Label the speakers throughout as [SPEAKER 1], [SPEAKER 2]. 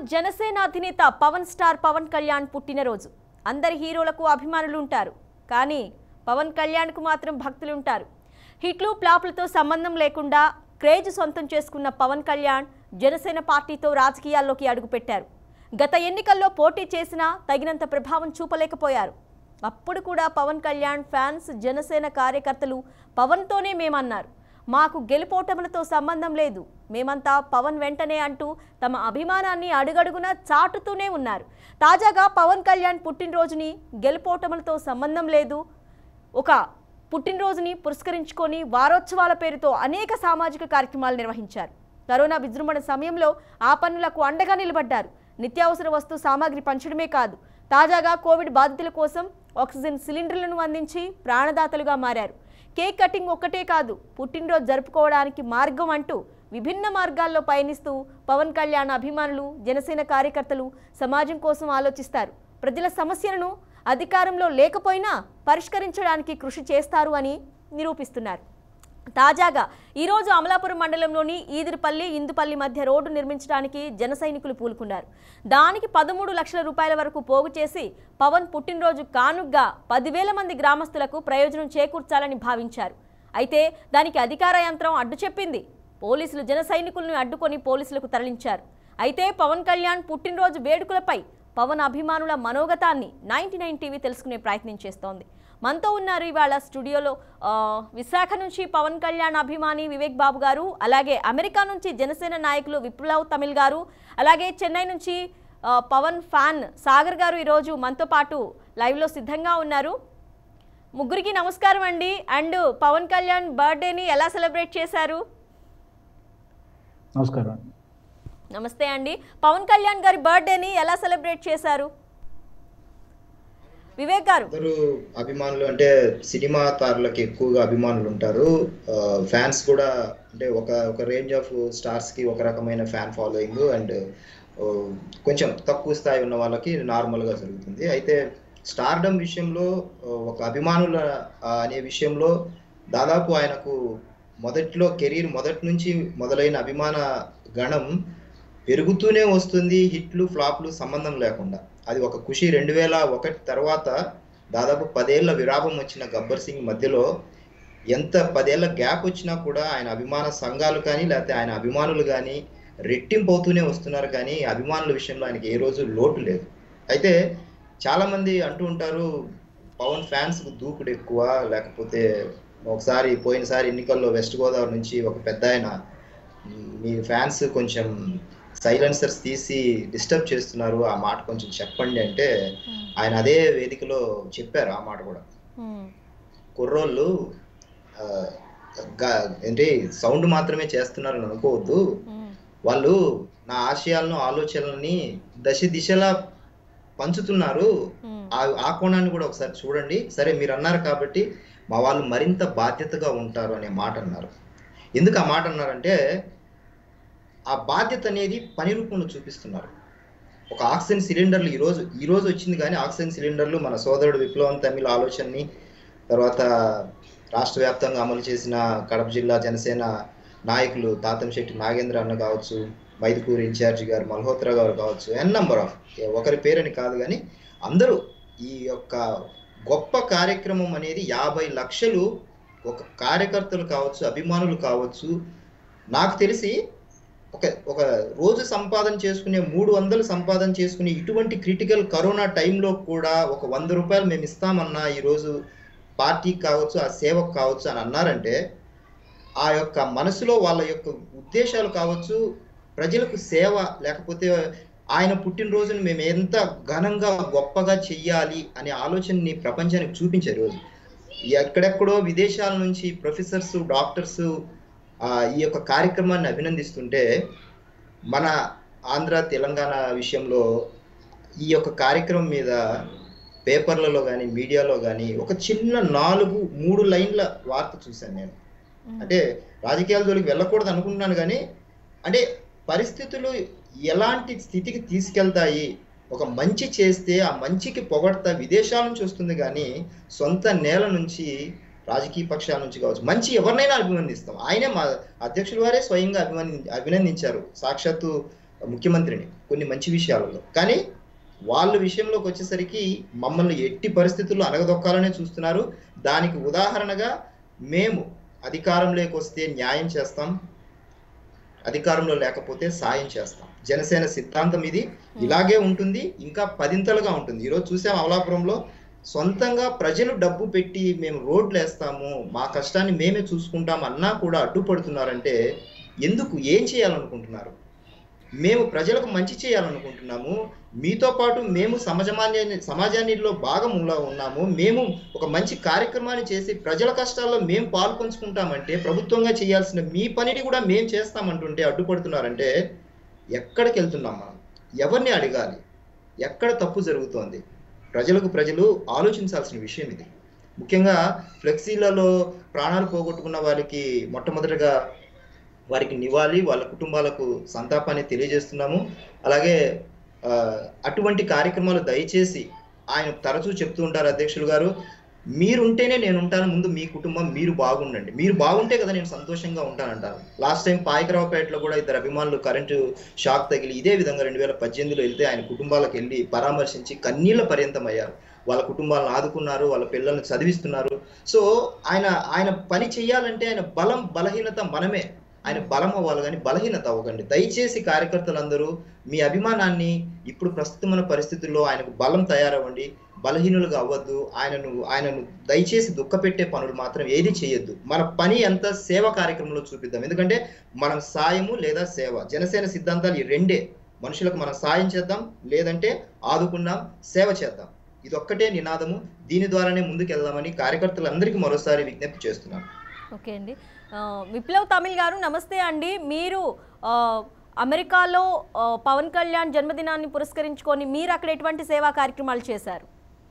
[SPEAKER 1] జనసేన అధినేత పవన్ కళ్యాణ్ పుట్టినరోజు. అందరి హీరోలకు అభిమానులు ఉంటారు, కానీ పవన్ కళ్యాణ్కు మాత్రం భక్తులు ఉంటారు. హిట్లు ఫ్లాప్లతో సంబంధం లేకుండా క్రేజ్ సొంతం చేసుకున్న పవన్ కళ్యాణ్ జనసేన పార్టీతో రాజకీయాల్లోకి అడుగుపెట్టారు. గత ఎన్నికల్లో పోటీ చేసినా తగినంత ప్రభావం చూపలేకపోయారు. అప్పుడు కూడా పవన్ కళ్యాణ్ ఫ్యాన్స్, జనసేన కార్యకర్తలు పవన్తోనే మేమన్నారు. మాకు గెలుపోటములతో సంబంధం లేదు, మేమంతా పవన్ వెంటనే అంటూ తమ అభిమానాన్ని అడుగడుగునా చాటుతూనే ఉన్నారు. తాజాగా పవన్ కళ్యాణ్ పుట్టినరోజుని గెలుపోటములతో సంబంధం లేదు, ఒక పుట్టినరోజుని పురస్కరించుకొని వారోత్సవాల పేరుతో అనేక సామాజిక కార్యక్రమాలు నిర్వహించారు. కరోనా విజృంభణ సమయంలో ఆ పనులకు అండగా నిలబడ్డారు. నిత్యావసర వస్తు సామాగ్రి పంచడమే కాదు, తాజాగా కోవిడ్ బాధితుల కోసం ఆక్సిజన్ సిలిండర్లను అందించి ప్రాణదాతలుగా మారారు. కేక్ కటింగ్ ఒక్కటే కాదు, పుట్టినరోజు జరుపుకోవడానికి మార్గం అంటూ విభిన్న మార్గాల్లో పయనిస్తూ పవన్ కళ్యాణ్ అభిమానులు, జనసేన కార్యకర్తలు సమాజం కోసం ఆలోచిస్తారు. ప్రజల సమస్యలను అధికారంలో లేకపోయినా పరిష్కరించడానికి కృషి చేస్తారు అని నిరూపిస్తున్నారు. తాజాగా ఈరోజు అమలాపురం మండలంలోని ఈదిరిపల్లి, ఇందుపల్లి మధ్య రోడ్డు నిర్మించడానికి జన సైనికులు పూనుకున్నారు. దానికి 13 లక్షల రూపాయల వరకు పోగు చేసి పవన్ పుట్టినరోజు కానుగ్గా 10,000 మంది గ్రామస్తులకు ప్రయోజనం చేకూర్చాలని భావించారు. అయితే దానికి అధికార యంత్రం అడ్డు చెప్పింది. పోలీసులు జన సైనికులను అడ్డుకొని పోలీసులకు తరలించారు. అయితే పవన్ కళ్యాణ్ పుట్టినరోజు వేడుకలపై పవన్ అభిమానుల మనోగతాన్ని 99 టీవీ తెలుసుకునే ప్రయత్నం చేస్తోంది. మనతో ఉన్నారు ఇవాళ స్టూడియోలో విశాఖ నుంచి పవన్ కళ్యాణ్ అభిమాని వివేక్ బాబు గారు, అలాగే అమెరికా నుంచి జనసేన నాయకులు విప్లవ్ తమిళ్ గారు, అలాగే చెన్నై నుంచి పవన్ ఫ్యాన్ సాగర్ గారు ఈరోజు మనతో పాటు లైవ్లో సిద్ధంగా ఉన్నారు. ముగ్గురికి నమస్కారం అండి. అండ్ పవన్ కళ్యాణ్ బర్త్డేని ఎలా సెలబ్రేట్ చేశారు?
[SPEAKER 2] నమస్కారం.
[SPEAKER 1] నమస్తే అండి. పవన్ కళ్యాణ్ గారి బర్త్డేని ఎలా సెలబ్రేట్ చేశారు? వివేక్ గారు.
[SPEAKER 3] అందరూ అభిమానులు అంటే సినిమా తారలకు ఎక్కువగా అభిమానులు ఉంటారు. ఫ్యాన్స్ కూడా అంటే ఒక రేంజ్ ఆఫ్ స్టార్స్ కి ఒక రకమైన ఫ్యాన్ ఫాలోయింగ్, అండ్ కొంచెం తక్కువ స్థాయి ఉన్న వాళ్ళకి నార్మల్ గా జరుగుతుంది. అయితే స్టార్డమ్ విషయంలో, ఒక అభిమానుల అనే విషయంలో దాదాపు ఆయనకు కెరీర్ మొదటి నుంచి మొదలైన అభిమాన గణం పెరుగుతూనే వస్తుంది, హిట్లు ఫ్లాప్లు సంబంధం లేకుండా. అది ఒక ఖుషి 2001 తర్వాత దాదాపు 10 ఏళ్ల విరామం వచ్చిన గబ్బర్ సింగ్ మధ్యలో ఎంత 10 ఏళ్ల గ్యాప్ వచ్చినా కూడా ఆయన అభిమాన సంఘాలు కానీ లేకపోతే ఆయన అభిమానులు కానీ రెట్టింపు అవుతూనే వస్తున్నారు, కానీ అభిమానుల విషయంలో ఆయనకి ఏ రోజు లోటు లేదు. అయితే చాలామంది అంటూ ఉంటారు పవన్ ఫ్యాన్స్కు దూకుడు ఎక్కువ, లేకపోతే పోయినసారి ఎన్నికల్లో వెస్ట్ గోదావరి నుంచి ఒక పెద్ద ఆయన మీ ఫ్యాన్స్ కొంచెం సైలెన్సర్స్ తీసి డిస్టర్బ్ చేస్తున్నారు, ఆ మాట కొంచెం చెప్పండి అంటే ఆయన అదే వేదికలో చెప్పారు. ఆ మాట కూడా కుర్రోళ్ళు ఏంటి సౌండ్ మాత్రమే చేస్తున్నారని అనుకోవద్దు, వాళ్ళు నా ఆశయాలను, ఆలోచనలని దిశలా పంచుతున్నారు, ఆ కోణాన్ని కూడా ఒకసారి చూడండి. సరే మీరు అన్నారు కాబట్టి మా వాళ్ళు మరింత బాధ్యతగా ఉంటారు అనే మాట అన్నారు. ఎందుకు ఆ మాట అన్నారంటే ఆ బాధ్యత అనేది పని రూపంలో చూపిస్తున్నారు. ఒక ఆక్సిజన్ సిలిండర్లు ఈరోజు వచ్చింది, కానీ ఆక్సిజన్ సిలిండర్లు మన సోదరుడు విప్లవం తమిళ ఆలోచనని, తర్వాత రాష్ట్ర వ్యాప్తంగా అమలు చేసిన కడప జిల్లా జనసేన నాయకులు తాతంశెట్టి నాగేంద్ర అన్న కావచ్చు, మైదుకూరు ఇన్ఛార్జి గారు మల్హోత్రా గారు కావచ్చు, నెంబర్ ఆఫ్, ఒకరి పేరని కాదు కానీ అందరూ ఈ యొక్క గొప్ప కార్యక్రమం అనేది 50 లక్షలు ఒక కార్యకర్తలు కావచ్చు, అభిమానులు కావచ్చు, నాకు తెలిసి ఒక రోజు సంపాదన చేసుకునే 300 సంపాదన చేసుకునే ఇటువంటి క్రిటికల్ కరోనా టైంలో కూడా ఒక 100 రూపాయలు మేము ఇస్తామన్నా ఈరోజు పార్టీకి కావచ్చు, ఆ సేవకు కావచ్చు అని అన్నారంటే ఆ యొక్క మనసులో వాళ్ళ యొక్క ఉద్దేశాలు కావచ్చు, ప్రజలకు సేవ, లేకపోతే ఆయన పుట్టినరోజును మేము ఎంత ఘనంగా గొప్పగా చెయ్యాలి అనే ఆలోచనని ప్రపంచానికి చూపించారు. రోజు ఎక్కడెక్కడో విదేశాల నుంచి ప్రొఫెసర్స్, డాక్టర్స్ ఈ యొక్క కార్యక్రమాన్ని అభినందిస్తుంటే మన ఆంధ్ర, తెలంగాణ విషయంలో ఈ యొక్క కార్యక్రమం మీద పేపర్లలో కానీ మీడియాలో కానీ ఒక చిన్న 3 లైన్ల వార్త చూశాను నేను. అంటే రాజకీయాల జోలికి వెళ్ళకూడదు అనుకుంటున్నాను, కానీ అంటే పరిస్థితులు ఎలాంటి స్థితికి తీసుకెళ్తాయి, ఒక మంచి చేస్తే ఆ మంచికి పొగడతా విదేశాల నుంచి వస్తుంది, కానీ సొంత నేల నుంచి, రాజకీయ పక్షాల నుంచి కావచ్చు, మంచి ఎవరినైనా అభినందిస్తాం. ఆయనే మా అధ్యక్షుల వారే స్వయంగా అభినందించారు. సాక్షాత్తు ముఖ్యమంత్రిని కొన్ని మంచి విషయాలలో. కానీ వాళ్ళ విషయంలోకి వచ్చేసరికి మమ్మల్ని ఎట్టి పరిస్థితుల్లో అణగదొక్కాలనే చూస్తున్నారు. దానికి ఉదాహరణగా మేము అధికారంలోకి వస్తే న్యాయం చేస్తాం, అధికారంలో లేకపోతే సాయం చేస్తాం. జనసేన సిద్ధాంతం ఇది. ఇలాగే ఉంటుంది, ఇంకా పదింతలుగా ఉంటుంది. ఈరోజు చూసాం అమలాపురంలో సొంతంగా ప్రజలు డబ్బు పెట్టి మేము రోడ్లు వేస్తాము, మా కష్టాన్ని మేమే చూసుకుంటాం అన్నా కూడా అడ్డుపడుతున్నారంటే ఎందుకు? ఏం చేయాలనుకుంటున్నారు? మేము ప్రజలకు మంచి చేయాలనుకుంటున్నాము. మీతో పాటు మేము సమాజాన్నిలో భాగంలో ఉన్నాము. మేము ఒక మంచి కార్యక్రమాన్ని చేసి ప్రజల కష్టాల్లో మేము పాలు పంచుకుంటామంటే, ప్రభుత్వంగా చేయాల్సిన మీ పనిని కూడా మేము చేస్తామంటుంటే అడ్డుపడుతున్నారంటే ఎక్కడికి వెళ్తున్నాం మనం? ఎవరిని అడగాలి? ఎక్కడ తప్పు జరుగుతోంది? ప్రజలు ఆలోచించాల్సిన విషయం ఇది. ముఖ్యంగా ఫ్లెక్సీలలో ప్రాణాలు పోగొట్టుకున్న వారికి మొట్టమొదటిగా వారికి నివాళి, వాళ్ళ కుటుంబాలకు సంతాపాన్ని తెలియజేస్తున్నాము. అలాగే అటువంటి కార్యక్రమాలు దయచేసి ఆయన తరచూ చెప్తూ ఉంటారు అధ్యక్షులు గారు, మీరుంటేనే నేను ఉంటాను, ముందు మీ కుటుంబం మీరు బాగుండండి, మీరు బాగుంటే కదా నేను సంతోషంగా ఉంటానంటారు. లాస్ట్ టైం పాయకరావుపేటలో కూడా 2 అభిమానులు కరెంటు షాక్ తగిలి ఇదే విధంగా 2018లో వెళ్తే ఆయన కుటుంబాలకు వెళ్ళి పరామర్శించి కన్నీళ్ల పర్యంతమయ్యారు. వాళ్ళ కుటుంబాలను ఆదుకున్నారు, వాళ్ళ పిల్లల్ని చదివిస్తున్నారు. సో ఆయన పని చేయాలంటే ఆయన బలహీనత మనమే. ఆయన బలం అవ్వాలి కానీ బలహీనత అవ్వకండి. దయచేసి కార్యకర్తలందరూ మీ అభిమానాన్ని ఇప్పుడు ప్రస్తుతమైన పరిస్థితుల్లో ఆయనకు బలం తయారవ్వండి, బలహీనులుగా అవ్వద్దు. ఆయనను దయచేసి దుఃఖపెట్టే పనులు మాత్రం ఏది చేయొద్దు. మన పని అంతా సేవ కార్యక్రమంలో చూపిద్దాం. ఎందుకంటే మనం సాయము లేదా సేవ, జనసేన సిద్ధాంతాలు ఈ రెండే. మనుషులకు మనం సాయం చేద్దాం, లేదంటే ఆదుకుందాం, సేవ చేద్దాం. ఇదొక్కటే నినాదము. దీని ద్వారానే ముందుకు వెళ్దామని కార్యకర్తలందరికీ మరోసారి విజ్ఞప్తి చేస్తున్నాం.
[SPEAKER 1] ఓకే అండి. విప్లవ్ తమిళ్ గారు నమస్తే అండి. మీరు అమెరికాలో పవన్ కళ్యాణ్ జన్మదినాన్ని పురస్కరించుకొని మీరు అక్కడ ఎటువంటి సేవా కార్యక్రమాలు చేశారు?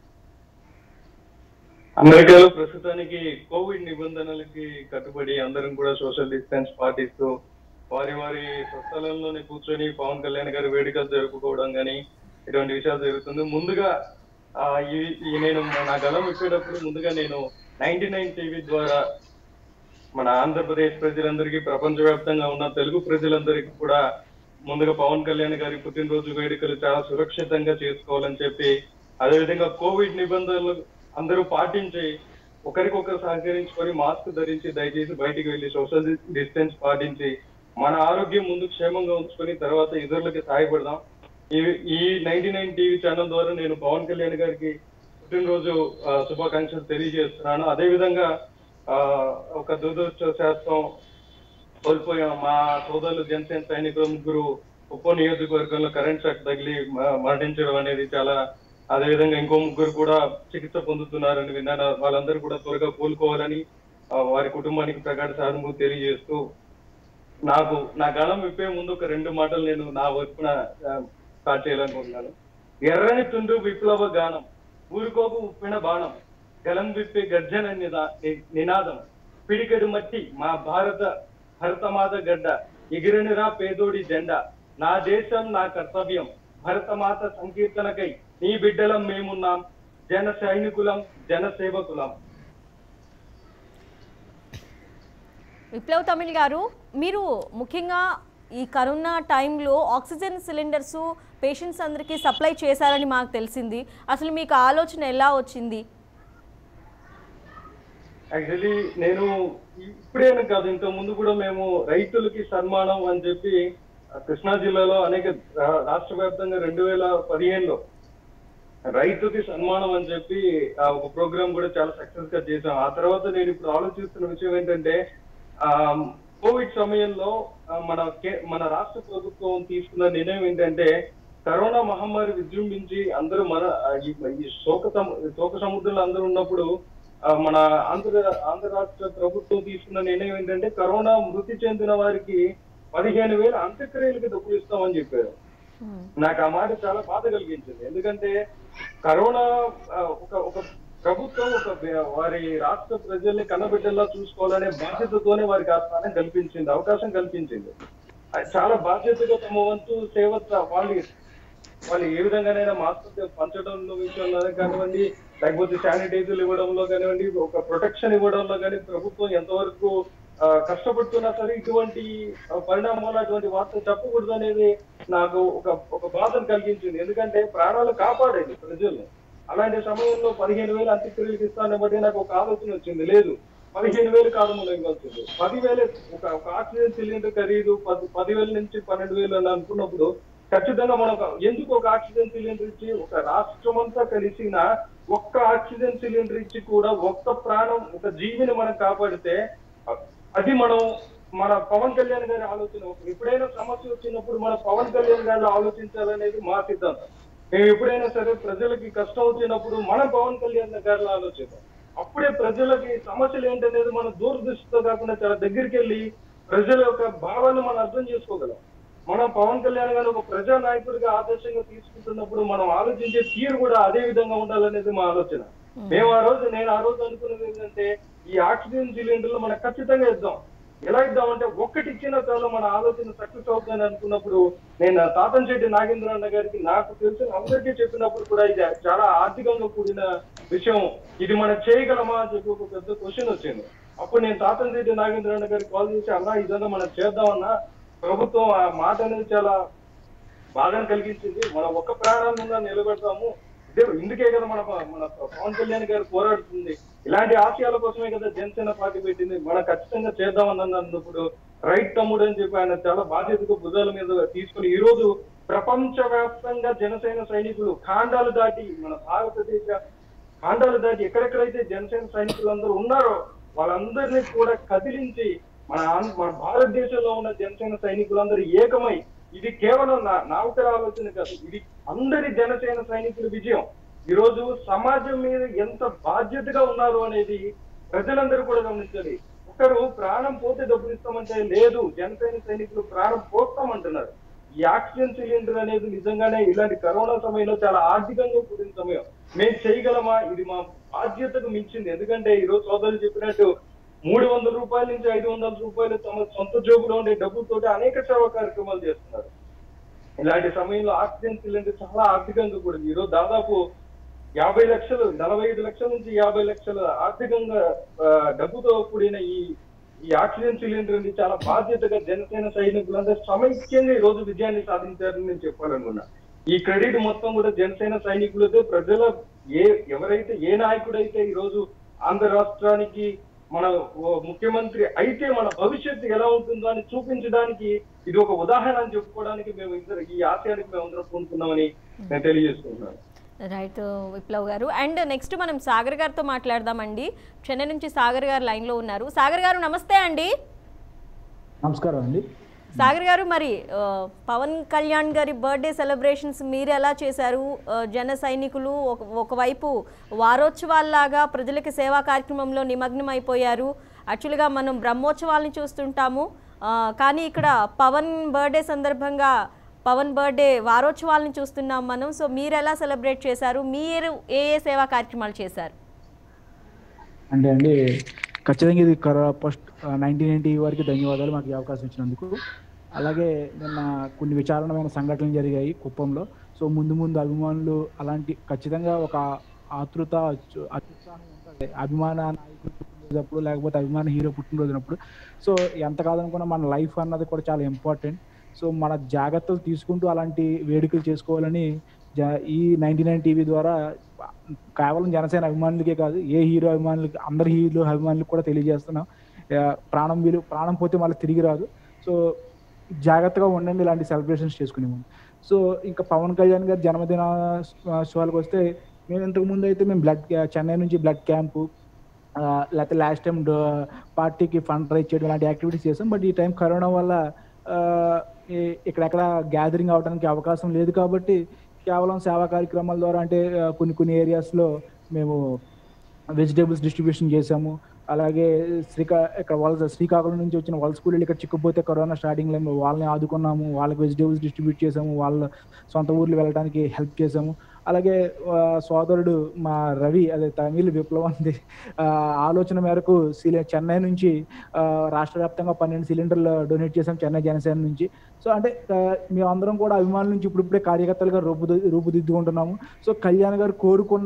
[SPEAKER 2] అమెరికాలో ప్రస్తుతానికి కోవిడ్ నిబంధనలకి కట్టుబడి అందరం కూడా సోషల్ డిస్టెన్స్ పాటిస్తూ వారి స్వస్థలంలోనే కూర్చొని పవన్ కళ్యాణ్ గారి వేడుకలు జరుపుకోవడం కానీ ఇటువంటి విషయాలు జరుగుతుంది. ముందుగా నేను నా గలం ఇచ్చేటప్పుడు ముందుగా నేను 99 టీవీ ద్వారా మన ఆంధ్రప్రదేశ్ ప్రజలందరికీ, ప్రపంచవ్యాప్తంగా ఉన్న తెలుగు ప్రజలందరికీ కూడా ముందుగా పవన్ కళ్యాణ్ గారి పుట్టినరోజు వేడుకలు చాలా సురక్షితంగా చేసుకోవాలని చెప్పి, అదేవిధంగా కోవిడ్ నిబంధనలు అందరూ పాటించి ఒకరికొకరు సహకరించుకొని మాస్క్ ధరించి దయచేసి బయటికి వెళ్ళి సోషల్ డిస్టెన్స్ పాటించి మన ఆరోగ్యం ముందు క్షేమంగా ఉంచుకొని తర్వాత ఇతరులకి సహాయపడదాం. ఈ 99 టీవీ ఛానల్ ద్వారా నేను పవన్ కళ్యాణ్ గారికి పుట్టినరోజు శుభాకాంక్షలు తెలియజేస్తున్నాను. అదేవిధంగా ఒక దురదృష్టశాస్త్రం కోల్పోయాం. మా సోదరులు జనసేన సైనికులు 3 ఉప్ప నియోజకవర్గంలో కరెంట్ షాక్ తగిలి మరణించడం అనేది చాలా, అదేవిధంగా ఇంకో 3 కూడా చికిత్స పొందుతున్నారని విన్నాను. వాళ్ళందరూ కూడా త్వరగా కోలుకోవాలని వారి కుటుంబానికి ప్రగాఢ సానుభూతి తెలియజేస్తూ, నా గళం విప్పే ముందు ఒక 2 మాటలు నేను నా వైపున స్టార్ట్ చేయాలనుకుంటున్నాను. ఎర్రని తుండు విప్లవ గానం, ఊరుకోపు ఉప్పిన బాణం, గలం విప్పే గర్జన నినాదం, పిడికెడు మట్టి మా భరతమాత గడ్డ, ఎగిరినిరా పేదోడి జెండా, నా దేశం నా కర్తవ్యం, భరతమాత సంకీర్తనకై నీ బిడ్డలం మేమున్నాం, జన సైనికులం జన సేవకులం.
[SPEAKER 1] విప్లవ్ తమిళ్ గారు, మీరు ముఖ్యంగా ఈ కరోనా టైంలో ఆక్సిజన్ సిలిండర్స్ పేషెంట్స్ అందరికీ సప్లై చేశారని మాకు తెలిసింది. అసలు మీకు ఆలోచన ఎలా వచ్చింది?
[SPEAKER 2] యాక్చువల్లీ నేను ఇప్పుడేనా కాదు, ఇంత ముందు కూడా మేము రైతులకి సన్మానం అని చెప్పి కృష్ణా జిల్లాలో అనేక రాష్ట్ర వ్యాప్తంగా 2015లో రైతుకి సన్మానం అని చెప్పి ఒక ప్రోగ్రామ్ కూడా చాలా సక్సెస్ గా చేశాం. ఆ తర్వాత నేను ఇప్పుడు ఆలోచిస్తున్న విషయం ఏంటంటే, కోవిడ్ సమయంలో మన రాష్ట్ర ప్రభుత్వం తీసుకున్న నిర్ణయం ఏంటంటే, కరోనా మహమ్మారి విజృంభించి అందరూ ఈ శోక సముద్రంలో అందరూ ఉన్నప్పుడు మన ఆంధ్ర రాష్ట్ర ప్రభుత్వం తీసుకున్న నిర్ణయం ఏంటంటే, కరోనా మృతి చెందిన వారికి 15,000 అంత్యక్రియలకి డబ్బులు ఇస్తామని చెప్పారు. నాకు ఆ మాట చాలా బాధ కలిగించింది. ఎందుకంటే కరోనా ఒక ప్రభుత్వం వారి రాష్ట్ర ప్రజల్ని కన్నబిడ్డల్లా చూసుకోవాలనే బాధ్యతతోనే వారికి ఆ స్థానం కల్పించింది, అవకాశం కల్పించింది. చాలా బాధ్యతగా తమ వంతు సేవ వాళ్ళు ఏ విధంగానైనా మాస్క్ పంచడంలో విషయంలో కానివ్వండి, లేకపోతే శానిటైజర్లు ఇవ్వడంలో కానివ్వండి, ఒక ప్రొటెక్షన్ ఇవ్వడంలో కానీ ప్రభుత్వం ఎంతవరకు కష్టపడుతున్నా సరే ఇటువంటి పరిణామాలు అటువంటి వార్త చెప్పకూడదు అనేది నాకు ఒక బాధను కలిగించింది. ఎందుకంటే ప్రాణాలు కాపాడేది ప్రజలు. అలాంటి సమయంలో 15,000 అంత్యక్రియలకు ఇస్తానని బట్టి నాకు ఒక ఆలోచన వచ్చింది. లేదు, 15,000 కాదు మనం ఇవ్వాల్సింది 10,000. ఒక ఆక్సిజన్ సిలిండర్ ఖరీదు 10,000 నుంచి 12,000 అని అనుకున్నప్పుడు ఖచ్చితంగా మనం ఎందుకు ఒక ఆక్సిజన్ సిలిండర్ ఇచ్చి ఒక రాష్ట్రం అంతా కలిసిన ఒక్క ఆక్సిజన్ సిలిండర్ ఇచ్చి కూడా ఒక్క ప్రాణం ఒక జీవిని మనం కాపాడితే అది మన పవన్ కళ్యాణ్ గారి ఆలోచన. ఎప్పుడైనా సమస్య వచ్చినప్పుడు మన పవన్ కళ్యాణ్ గారిలో ఆలోచించాలనేది మా సిద్ధాంతం. మేము ఎప్పుడైనా సరే ప్రజలకి కష్టం వచ్చినప్పుడు మనం పవన్ కళ్యాణ్ గారిలో ఆలోచిద్దాం. అప్పుడే ప్రజలకి సమస్యలు ఏంటనేది మనం దూరదృష్టితో కాకుండా చాలా దగ్గరికి వెళ్ళి ప్రజల యొక్క భావాన్ని మనం అర్థం చేసుకోగలం. మనం పవన్ కళ్యాణ్ గారిని ఒక ప్రజా నాయకుడిగా ఆదర్శంగా తీసుకుంటున్నప్పుడు మనం ఆలోచించే తీరు కూడా అదే విధంగా ఉండాలనేది మా ఆలోచన. నేను ఆ రోజు అనుకున్నది ఏంటంటే ఈ ఆక్సిజన్ సిలిండర్లు మనం ఖచ్చితంగా ఇద్దాం. ఎలా ఇద్దామంటే ఒక్కటి ఇచ్చిన చాలు మన ఆలోచన సక్సెస్ అవుతుందని అనుకున్నప్పుడు నేను తాతంశెట్టి నాగేంద్ర అన్న గారికి నాకు తెలిసిన అందరికీ చెప్పినప్పుడు కూడా ఇది చాలా ఆర్థికంగా కూడిన విషయం, ఇది మనం చేయగలమా అని చెప్పి ఒక పెద్ద క్వశ్చన్ వచ్చింది. అప్పుడు నేను తాతంశెట్టి నాగేంద్ర అన్న గారికి కాల్ చేసి, అన్నా ఇదన్నా మనం చేద్దామన్నా, ప్రభుత్వం ఆ మాట అనేది చాలా బాధను కలిగించింది, మనం ఒక్క ప్రాణాన్ని నిలబెడతాము, ఇందుకే కదా మన పవన్ కళ్యాణ్ గారు పోరాడుతుంది, ఇలాంటి ఆశయాల కోసమే కదా జనసేన పార్టీ పెట్టింది, మనం ఖచ్చితంగా చేద్దామని అన్నప్పుడు రైట్ తమ్ముడు అని చెప్పి ఆయన చాలా బాధ్యతగా భుజాల మీద తీసుకుని ఈ రోజు ప్రపంచ వ్యాప్తంగా జనసేన సైనికులు ఖాండాలు దాటి మన భారతదేశ ఖాండాలు దాటి ఎక్కడెక్కడైతే జనసేన సైనికులు అందరూ ఉన్నారో వాళ్ళందరినీ కూడా కదిలించి మన భారతదేశంలో ఉన్న జనసేన సైనికులందరూ ఏకమై, ఇది కేవలం నా ఒకరి ఆలోచన కాదు, ఇది అందరి జనసేన సైనికుల విజయం. ఈ రోజు సమాజం మీద ఎంత బాధ్యతగా ఉన్నారు అనేది ప్రజలందరూ కూడా గమనించాలి. ఒకరు ప్రాణం పోతే డబ్బులు ఇస్తామంటే లేదు, జనసేన సైనికులు ప్రాణం పోస్తామంటున్నారు. ఈ ఆక్సిజన్ సిలిండర్ అనేది నిజంగానే ఇలాంటి కరోనా సమయంలో చాలా ఆర్థికంగా కూడిన సమయం. మేము చేయగలమా? ఇది మా బాధ్యతకు మించింది. ఎందుకంటే ఈ రోజు సోదరులు చెప్పినట్టు 300 రూపాయల నుంచి 500 రూపాయలు తమ సొంత జోబులో ఉండే డబ్బులతో అనేక సేవా కార్యక్రమాలు చేస్తున్నారు. ఇలాంటి సమయంలో ఆక్సిజన్ సిలిండర్ చాలా ఆర్థికంగా కూడింది. ఈరోజు దాదాపు 50 లక్షలు, 45 లక్షల నుంచి 50 లక్షల ఆర్థికంగా డబ్బుతో కూడిన ఈ ఆక్సిజన్ సిలిండర్ ని చాలా బాధ్యతగా జనసేన సైనికులందరూ సమైక్యంగా ఈ రోజు విజయాన్ని సాధించారని నేను చెప్పాలనుకున్నా. ఈ క్రెడిట్ మొత్తం కూడా జనసేన సైనికులతో ప్రజల ఎవరైతే ఏ నాయకుడైతే ఈ రోజు ఆంధ్ర రాష్ట్రానికి మన ముఖ్యమంత్రి అయితే మన భవిష్యత్తు ఎలా ఉంటుందో అని చూపించడానికి ఇది ఒక ఉదాహరణ అని చెప్పుకోవడానికి మేము ఈ ఆశయానికి మేము అందరం పొందుతున్నామని నేను తెలియజేస్తున్నాను.
[SPEAKER 1] రైట్ విప్లవ్ గారు. అండ్ నెక్స్ట్ మనం సాగర్ గారితో మాట్లాడదామండి. చెన్నై నుంచి సాగర్ గారు లైన్లో ఉన్నారు. సాగర్ గారు నమస్తే అండి.
[SPEAKER 4] నమస్కారం అండి.
[SPEAKER 1] సాగర్ గారు, మరి పవన్ కళ్యాణ్ గారి బర్త్డే సెలబ్రేషన్స్ మీరు ఎలా చేశారు? జన సైనికులు ఒకవైపు వారోత్సవాల్లాగా ప్రజలకి సేవా కార్యక్రమంలో నిమగ్నం అయిపోయారు. యాక్చువల్గా మనం బ్రహ్మోత్సవాలని చూస్తుంటాము, కానీ ఇక్కడ పవన్ బర్త్డే సందర్భంగా పవన్ బర్త్డే వారోత్సవాలను చూస్తున్నాం మనం. సో మీరు ఎలా సెలబ్రేట్ చేశారు? మీరు ఏ సేవా కార్యక్రమాలు చేశారు?
[SPEAKER 4] అంటే అండి, ఖచ్చితంగా ఇది ఫస్ట్ 1990 వరకు ధన్యవాదాలు మాకు ఈ అవకాశం ఇచ్చినందుకు. అలాగే నిన్న కొన్ని విచారణమైన సంఘటనలు జరిగాయి కుప్పంలో. సో ముందు అభిమానులు అలాంటి ఖచ్చితంగా ఒక ఆతృత అత్యుత్సాహం ఉంటుంది అభిమాన నాయకులు పుట్టినప్పుడు, లేకపోతే అభిమాన హీరో పుట్టినరోజునప్పుడు. సో ఎంత కాదనుకున్నా మన లైఫ్ అన్నది కూడా చాలా ఇంపార్టెంట్. సో మన జాగ్రత్తలు తీసుకుంటూ అలాంటి వేడుకలు చేసుకోవాలని ఈ 99 టీవీ ద్వారా కేవలం జనసేన అభిమానులకే కాదు, ఏ హీరో అభిమానులకి, అందరి హీరో అభిమానులకు కూడా తెలియజేస్తున్నాం. ప్రాణం పోతే మళ్ళీ తిరిగి రాదు. సో జాగ్రత్తగా ఉండండి ఇలాంటి సెలబ్రేషన్స్ చేసుకునే ముందు. సో ఇంకా పవన్ కళ్యాణ్ గారి జన్మదిన శుభాలకు వస్తే, మేము ఇంతకుముందు అయితే మేము చెన్నై నుంచి బ్లడ్ క్యాంపు, లేకపోతే లాస్ట్ టైం పార్టీకి ఫండ్ రైజ్ చేయడం ఇలాంటి యాక్టివిటీస్ చేసాం. బట్ ఈ టైం కరోనా వల్ల ఇక్కడెక్కడ గ్యాదరింగ్ అవడానికి అవకాశం లేదు. కాబట్టి కేవలం సేవా కార్యక్రమాల ద్వారా, అంటే కొన్ని ఏరియాస్లో మేము వెజిటేబుల్స్ డిస్ట్రిబ్యూషన్ చేసాము. అలాగే శ్రీకాకుళం నుంచి వచ్చిన వలస కూలీలు ఇక్కడ చిక్కుపోతే కరోనా స్టార్టింగ్ టైంలో వాళ్ళని ఆదుకున్నాము, వాళ్ళకి వెజిటేబుల్స్ డిస్ట్రిబ్యూట్ చేసాము, వాళ్ళ సొంత ఊర్లు వెళ్ళడానికి హెల్ప్ చేసాము. అలాగే సోదరుడు మా రవి, అదే తమిళ విప్లవంది ఆలోచన మేరకు చెన్నై నుంచి రాష్ట్ర వ్యాప్తంగా 12 సిలిండర్లు డొనేట్ చేసాం చెన్నై జనసేన నుంచి. సో అంటే మేమందరం కూడా అభిమానుల నుంచి ఇప్పుడిప్పుడే కార్యకర్తలుగా రూపుదిద్దుకుంటున్నాము. సో కళ్యాణ్ గారు కోరుకున్న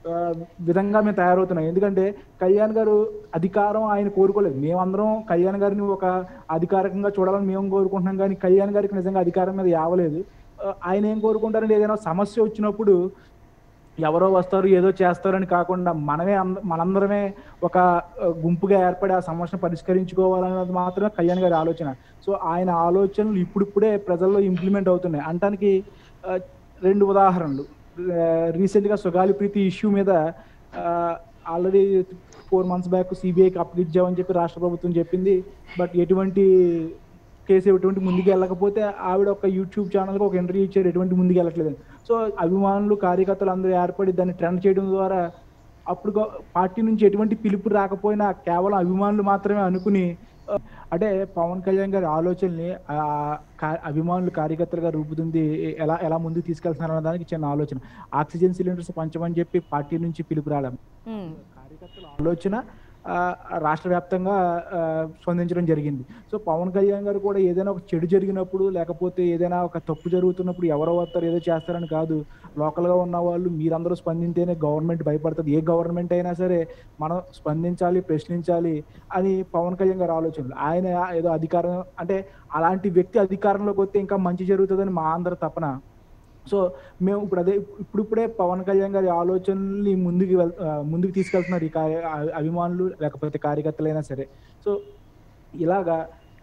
[SPEAKER 4] విధంగా మేము తయారవుతున్నాం. ఎందుకంటే కళ్యాణ్ గారు అధికారం ఆయన కోరుకోలేదు. మేమందరం కళ్యాణ్ గారిని ఒక అధికారికంగా చూడాలని మేము కోరుకుంటున్నాం, కానీ కళ్యాణ్ గారికి నిజంగా అధికారం మీద యావలేదు. ఆయన ఏం కోరుకుంటారంటే ఏదైనా సమస్య వచ్చినప్పుడు ఎవరో వస్తారు ఏదో చేస్తారని కాకుండా మనందరమే ఒక గుంపుగా ఏర్పడి ఆ సమస్యను పరిష్కరించుకోవాలన్నది మాత్రమే కళ్యాణ్ గారి ఆలోచన. సో ఆయన ఆలోచనలు ఇప్పుడిప్పుడే ప్రజల్లో ఇంప్లిమెంట్ అవుతున్నాయి. అంటానికి 2 ఉదాహరణలు. రీసెంట్గా సుగాలి ప్రీతి ఇష్యూ మీద ఆల్రెడీ 4 months బ్యాక్ సిబిఐకి అప్పగిచ్చామని చెప్పి రాష్ట్ర ప్రభుత్వం చెప్పింది. బట్ ఎటువంటి కేసు ఎటువంటి ముందుకు వెళ్ళకపోతే ఆవిడ ఒక యూట్యూబ్ ఛానల్కి ఒక ఇంటర్వ్యూ ఇచ్చారు, ఎటువంటి ముందుకు వెళ్ళట్లేదు. సో అభిమానులు కార్యకర్తలు అందరూ ఏర్పడి దాన్ని ట్రెండ్ చేయడం ద్వారా అప్పుడు పార్టీ నుంచి ఎటువంటి పిలుపు రాకపోయినా కేవలం అభిమానులు మాత్రమే అనుకుని, అంటే పవన్ కళ్యాణ్ గారి ఆలోచనని అభిమానులు కార్యకర్తలుగా రూపుతుంది ఎలా ముందుకు తీసుకెళ్తున్నారు అన్న దానికి చిన్న ఆలోచన. ఆక్సిజన్ సిలిండర్స్ పంచమని చెప్పి పార్టీ నుంచి పిలుపు రావడం, కార్యకర్తల ఆలోచన రాష్ట్ర వ్యాప్తంగా స్పందించడం జరిగింది. సో పవన్ కళ్యాణ్ గారు కూడా ఏదైనా ఒక చెడు జరిగినప్పుడు లేకపోతే ఏదైనా ఒక తప్పు జరుగుతున్నప్పుడు ఎవరో వస్తారు ఏదో చేస్తారని కాదు, లోకల్గా ఉన్న వాళ్ళు మీరందరూ స్పందించేనే గవర్నమెంట్ భయపడుతుంది. ఏ గవర్నమెంట్ అయినా సరే మనం స్పందించాలి, ప్రశ్నించాలి అని పవన్ కళ్యాణ్ గారు ఆలోచనలు. ఆయన ఏదో అధికారం అంటే అలాంటి వ్యక్తి అధికారంలోకి వస్తే ఇంకా మంచి జరుగుతుందని మా అందరి తపన. సో మేము ఇప్పుడిప్పుడే పవన్ కళ్యాణ్ గారి ఆలోచనల్ని ముందుకు తీసుకెళ్తున్నారు ఈ అభిమానులు లేకపోతే కార్యకర్తలైనా సరే. సో ఇలాగా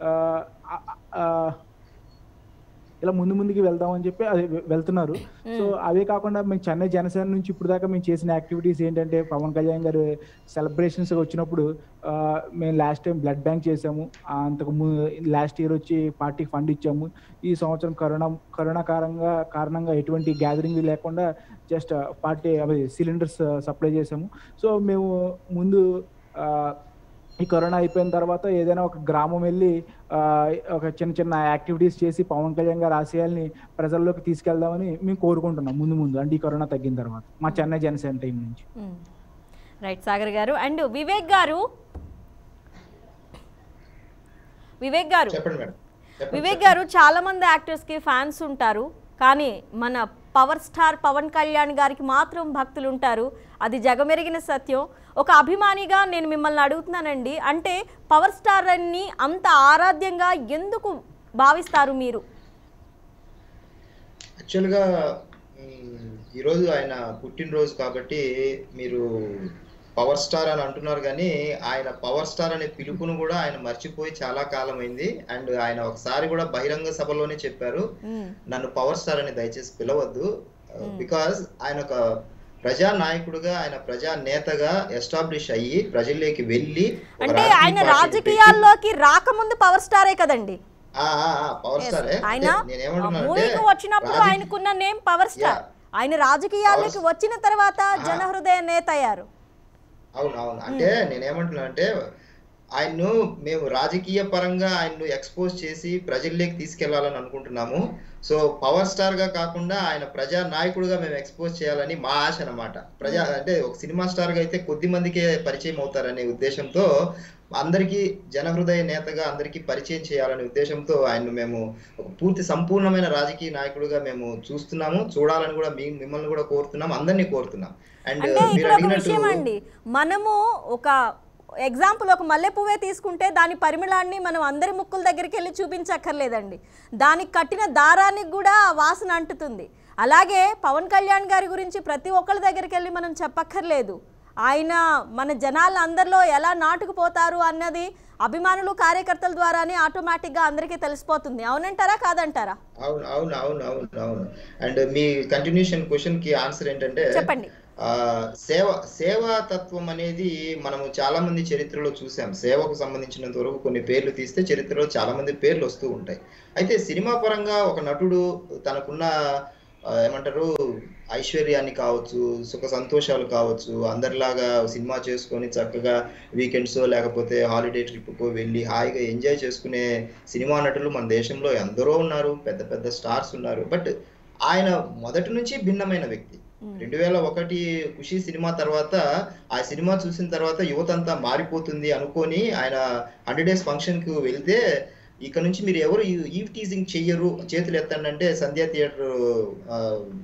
[SPEAKER 4] ఇలా ముందుకి వెళ్దామని చెప్పి అది వెళ్తున్నారు. సో అవే కాకుండా మేము చెన్నై జనసేన నుంచి ఇప్పుడు దాకా మేము చేసిన యాక్టివిటీస్ ఏంటంటే, పవన్ కళ్యాణ్ గారు సెలబ్రేషన్స్ వచ్చినప్పుడు మేము లాస్ట్ టైం బ్లడ్ బ్యాంక్ చేసాము, అంతకు లాస్ట్ ఇయర్ వచ్చి పార్టీకి ఫండ్ ఇచ్చాము. ఈ సంవత్సరం కరోనా కారణంగా ఎటువంటి గ్యాదరింగ్ లేకుండా జస్ట్ పార్టీ సిలిండర్స్ సప్లై చేసాము. సో మేము ముందు ఈ కరోనా అయిపోయిన తర్వాత ఏదైనా ఒక గ్రామం వెళ్ళి ఒక చిన్న యాక్టివిటీస్ చేసి పవన్ కళ్యాణ్ గారి ఆశయాల్ని ప్రజల్లోకి తీసుకెళ్దామని మేము కోరుకుంటున్నాం ముందు అంటే ఈ కరోనా తగ్గిన తర్వాత మా చెన్నై జనసేన టీం నుంచి.
[SPEAKER 1] రైట్ సాగర్ గారు. అండ్ వివేక్ గారు చాలా మంది యాక్టర్స్ కి ఫ్యాన్స్ ఉంటారు, కానీ మన పవర్ స్టార్ పవన్ కళ్యాణ్ గారికి మాత్రం భక్తులు ఉంటారు. అది జగమెరిగిన సత్యం. ఒక అభిమానిగా నేను మిమ్మల్ని అడుగుతున్నానండి, అంటే పవర్ స్టార్ అని అంత ఆరాధ్యంగా ఎందుకు భావిస్తారు మీరు?
[SPEAKER 3] యాక్చువల్గా ఈరోజు ఆయన పుట్టినరోజు కాబట్టి మీరు పవర్ స్టార్ అని అంటున్నారు, కానీ ఆయన పవర్ స్టార్ అనే పిలుపును కూడా ఆయన మర్చిపోయి చాలా కాలం అయింది. అండ్ ఆయన ఒకసారి కూడా బహిరంగ సభలోనే చెప్పారు, నన్ను పవర్ స్టార్ అని దయచేసి పిలవద్దు. బికాజ్ ఆయన ఒక ప్రజా నాయకుడుగా, ఆయన ప్రజా నేతగా ఎస్టాబ్లిష్ అయ్యి ప్రజల్లోకి వెళ్ళి,
[SPEAKER 1] అంటే ఆయన రాజకీయాల్లోకి రాకముందు పవర్ స్టారే కదండి.
[SPEAKER 3] పవర్ స్టారే.
[SPEAKER 1] నేనేమంటున్నానంటే వచ్చినప్పుడు ఆయనకున్న నేమ్ పవర్ స్టార్, ఆయన రాజకీయాల్లోకి వచ్చిన తర్వాత జనహృదయ నేత అయ్యారు.
[SPEAKER 3] అవును. అంటే నేనేమంటున్నానంటే ఆయన్ను మేము రాజకీయ పరంగా ఆయన్ను ఎక్స్పోజ్ చేసి ప్రజల్లోకి తీసుకెళ్లాలని అనుకుంటున్నాము. సో పవర్ స్టార్ గా కాకుండా ఆయన ప్రజా నాయకుడుగా మేము ఎక్స్పోజ్ చేయాలని మా ఆశ అన్నమాట. అంటే ఒక సినిమా స్టార్ గా అయితే కొద్ది మందికే పరిచయం అవుతారనే ఉద్దేశంతో, అందరికీ జనహృదయ నేతగా అందరికీ పరిచయం చేయాలనే ఉద్దేశంతో ఆయన్ను మేము ఒక పూర్తి సంపూర్ణమైన రాజకీయ నాయకుడుగా మేము చూస్తున్నాము, చూడాలని కూడా మిమ్మల్ని కూడా కోరుతున్నాం, అందరినీ కోరుతున్నాం. అండ్ మీరు అడిగినట్టు
[SPEAKER 1] మనము ఒక ఎగ్జాంపుల్ ఒక మల్లె పువ్వే తీసుకుంటే దాని పరిమళాన్ని మనం అందరి ముక్కుల దగ్గరికి వెళ్ళి చూపించక్కర్లేదండి, దానికి కట్టిన దారానికి కూడా వాసన అంటుతుంది. అలాగే పవన్ కళ్యాణ్ గారి గురించి ప్రతి ఒక్కరి దగ్గరికి వెళ్ళి మనం చెప్పక్కర్లేదు, ఆయన మన జనాలు అందరిలో ఎలా నాటుకుపోతారు అన్నది అభిమానులు కార్యకర్తల ద్వారానే ఆటోమేటిక్గా అందరికీ తెలిసిపోతుంది. అవునంటారా కాదంటారా?
[SPEAKER 3] అవును. అండ్ మీ కంటిన్యూషన్ క్వశ్చన్ కి ఆన్సర్ ఏంటంటే,
[SPEAKER 1] చెప్పండి.
[SPEAKER 3] సేవా తత్వం అనేది మనము చాలా మంది చరిత్రలో చూసాం. సేవకు సంబంధించినంత వరకు కొన్ని పేర్లు తీస్తే చరిత్రలో చాలా మంది పేర్లు వస్తూ ఉంటాయి. అయితే సినిమా పరంగా ఒక నటుడు తనకున్న ఏమంటారు ఐశ్వర్యాన్ని కావచ్చు, సుఖ సంతోషాలు కావచ్చు, అందరిలాగా సినిమా చేసుకొని చక్కగా వీకెండ్స్ లేకపోతే హాలిడే ట్రిప్కో వెళ్ళి హాయిగా ఎంజాయ్ చేసుకునే సినిమా నటులు మన దేశంలో ఎందరో ఉన్నారు, పెద్ద పెద్ద స్టార్స్ ఉన్నారు. బట్ ఆయన మొదటి నుంచి భిన్నమైన వ్యక్తి. 2001 ఖుషి సినిమా తర్వాత, ఆ సినిమా చూసిన తర్వాత యువత అంతా మారిపోతుంది అనుకొని ఆయన 100 days ఫంక్షన్ కు వెళ్తే, ఇక నుంచి మీరు ఎవరు ఈవ్ టీజింగ్ చెయ్యరు, చేతులు ఎత్తండి అంటే Sandhya theatre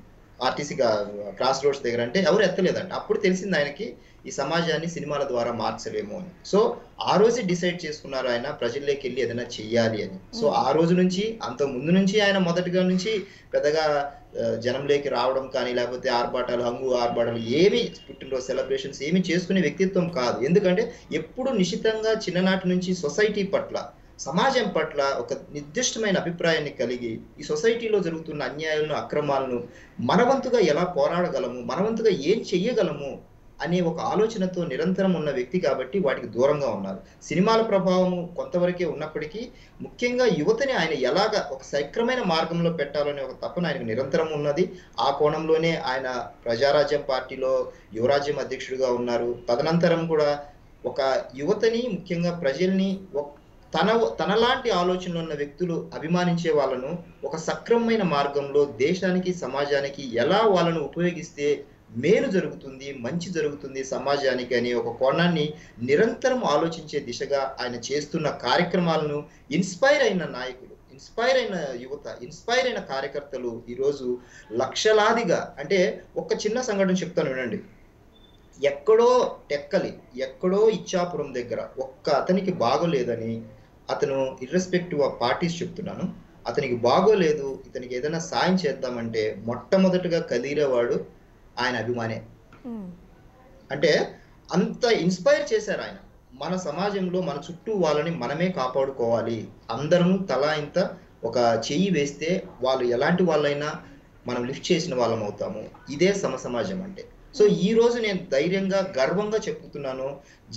[SPEAKER 3] RTC cross roads దగ్గర అంటే ఎవరు ఎత్తలేదంట. అప్పుడు తెలిసింది ఆయనకి ఈ సమాజాన్ని సినిమాల ద్వారా మార్చలేము అని. సో ఆ రోజే డిసైడ్ చేసుకున్నారు ఆయన ప్రజల్లోకి వెళ్ళి ఏదైనా చెయ్యాలి అని. సో ఆ రోజు నుంచి అంత ముందు నుంచి ఆయన మొదటిగా నుంచి పెద్దగా జనంలోకి రావడం కానీ లేకపోతే ఆర్భాటాలు ఏమి పుట్టినరోజు సెలబ్రేషన్స్ ఏమి చేసుకునే వ్యక్తిత్వం కాదు. ఎందుకంటే ఎప్పుడు నిశితంగా చిన్ననాటి నుంచి సొసైటీ పట్ల సమాజం పట్ల ఒక నిర్దిష్టమైన అభిప్రాయాన్ని కలిగి ఈ సొసైటీలో జరుగుతున్న అన్యాయాలను అక్రమాలను మనవంతుగా ఎలా పోరాడగలము, మనవంతుగా ఏం చెయ్యగలము అనే ఒక ఆలోచనతో నిరంతరం ఉన్న వ్యక్తి కాబట్టి వాటికి దూరంగా ఉన్నారు. సినిమాల ప్రభావం కొంతవరకే ఉన్నప్పటికీ ముఖ్యంగా యువతని ఆయన ఎలాగ ఒక సక్రమైన మార్గంలో పెట్టాలనే ఒక తపన ఆయనకు నిరంతరం ఉన్నది. ఆ కోణంలోనే ఆయన ప్రజారాజ్యం పార్టీలో యువరాజ్యం అధ్యక్షుడిగా ఉన్నారు. తదనంతరం కూడా ఒక యువతని ముఖ్యంగా ప్రజల్ని తనలాంటి ఆలోచనలు ఉన్న వ్యక్తులు అభిమానించే వాళ్ళను ఒక సక్రమమైన మార్గంలో దేశానికి సమాజానికి ఎలా వాళ్ళను ఉపయోగిస్తే మేలు జరుగుతుంది, మంచి జరుగుతుంది సమాజానికి అనే ఒక కోణాన్ని నిరంతరం ఆలోచించే దిశగా ఆయన చేస్తున్న కార్యక్రమాలను ఇన్స్పైర్ అయిన నాయకులు, ఇన్స్పైర్ అయిన యువత, ఇన్స్పైర్ అయిన కార్యకర్తలు ఈరోజు లక్షలాదిగా, అంటే ఒక చిన్న సంఘటన చెప్తాను వినండి. ఎక్కడో టెక్కలి, ఎక్కడో ఇచ్చాపురం దగ్గర ఒక్క అతనికి బాగోలేదని అతను ఇర్రెస్పెక్టివ్ ఆఫ్ పార్టీస్ చెప్తున్నాను, అతనికి బాగోలేదు, ఇతనికి ఏదైనా సాయం చేద్దామంటే మొట్టమొదటిగా కదిలేవాడు ఆయన అభిమానే. అంటే అంత ఇన్స్పైర్ చేశారు ఆయన. మన సమాజంలో మన చుట్టూ వాళ్ళని మనమే కాపాడుకోవాలి, అందరము తలా ఇంత ఒక చెయ్యి వేస్తే వాళ్ళు ఎలాంటి వాళ్ళైనా మనం లిఫ్ట్ చేసిన వాళ్ళం అవుతాము. ఇదే సమాజం అంటే. సో ఈ రోజు నేను ధైర్యంగా గర్వంగా చెప్పుతున్నాను,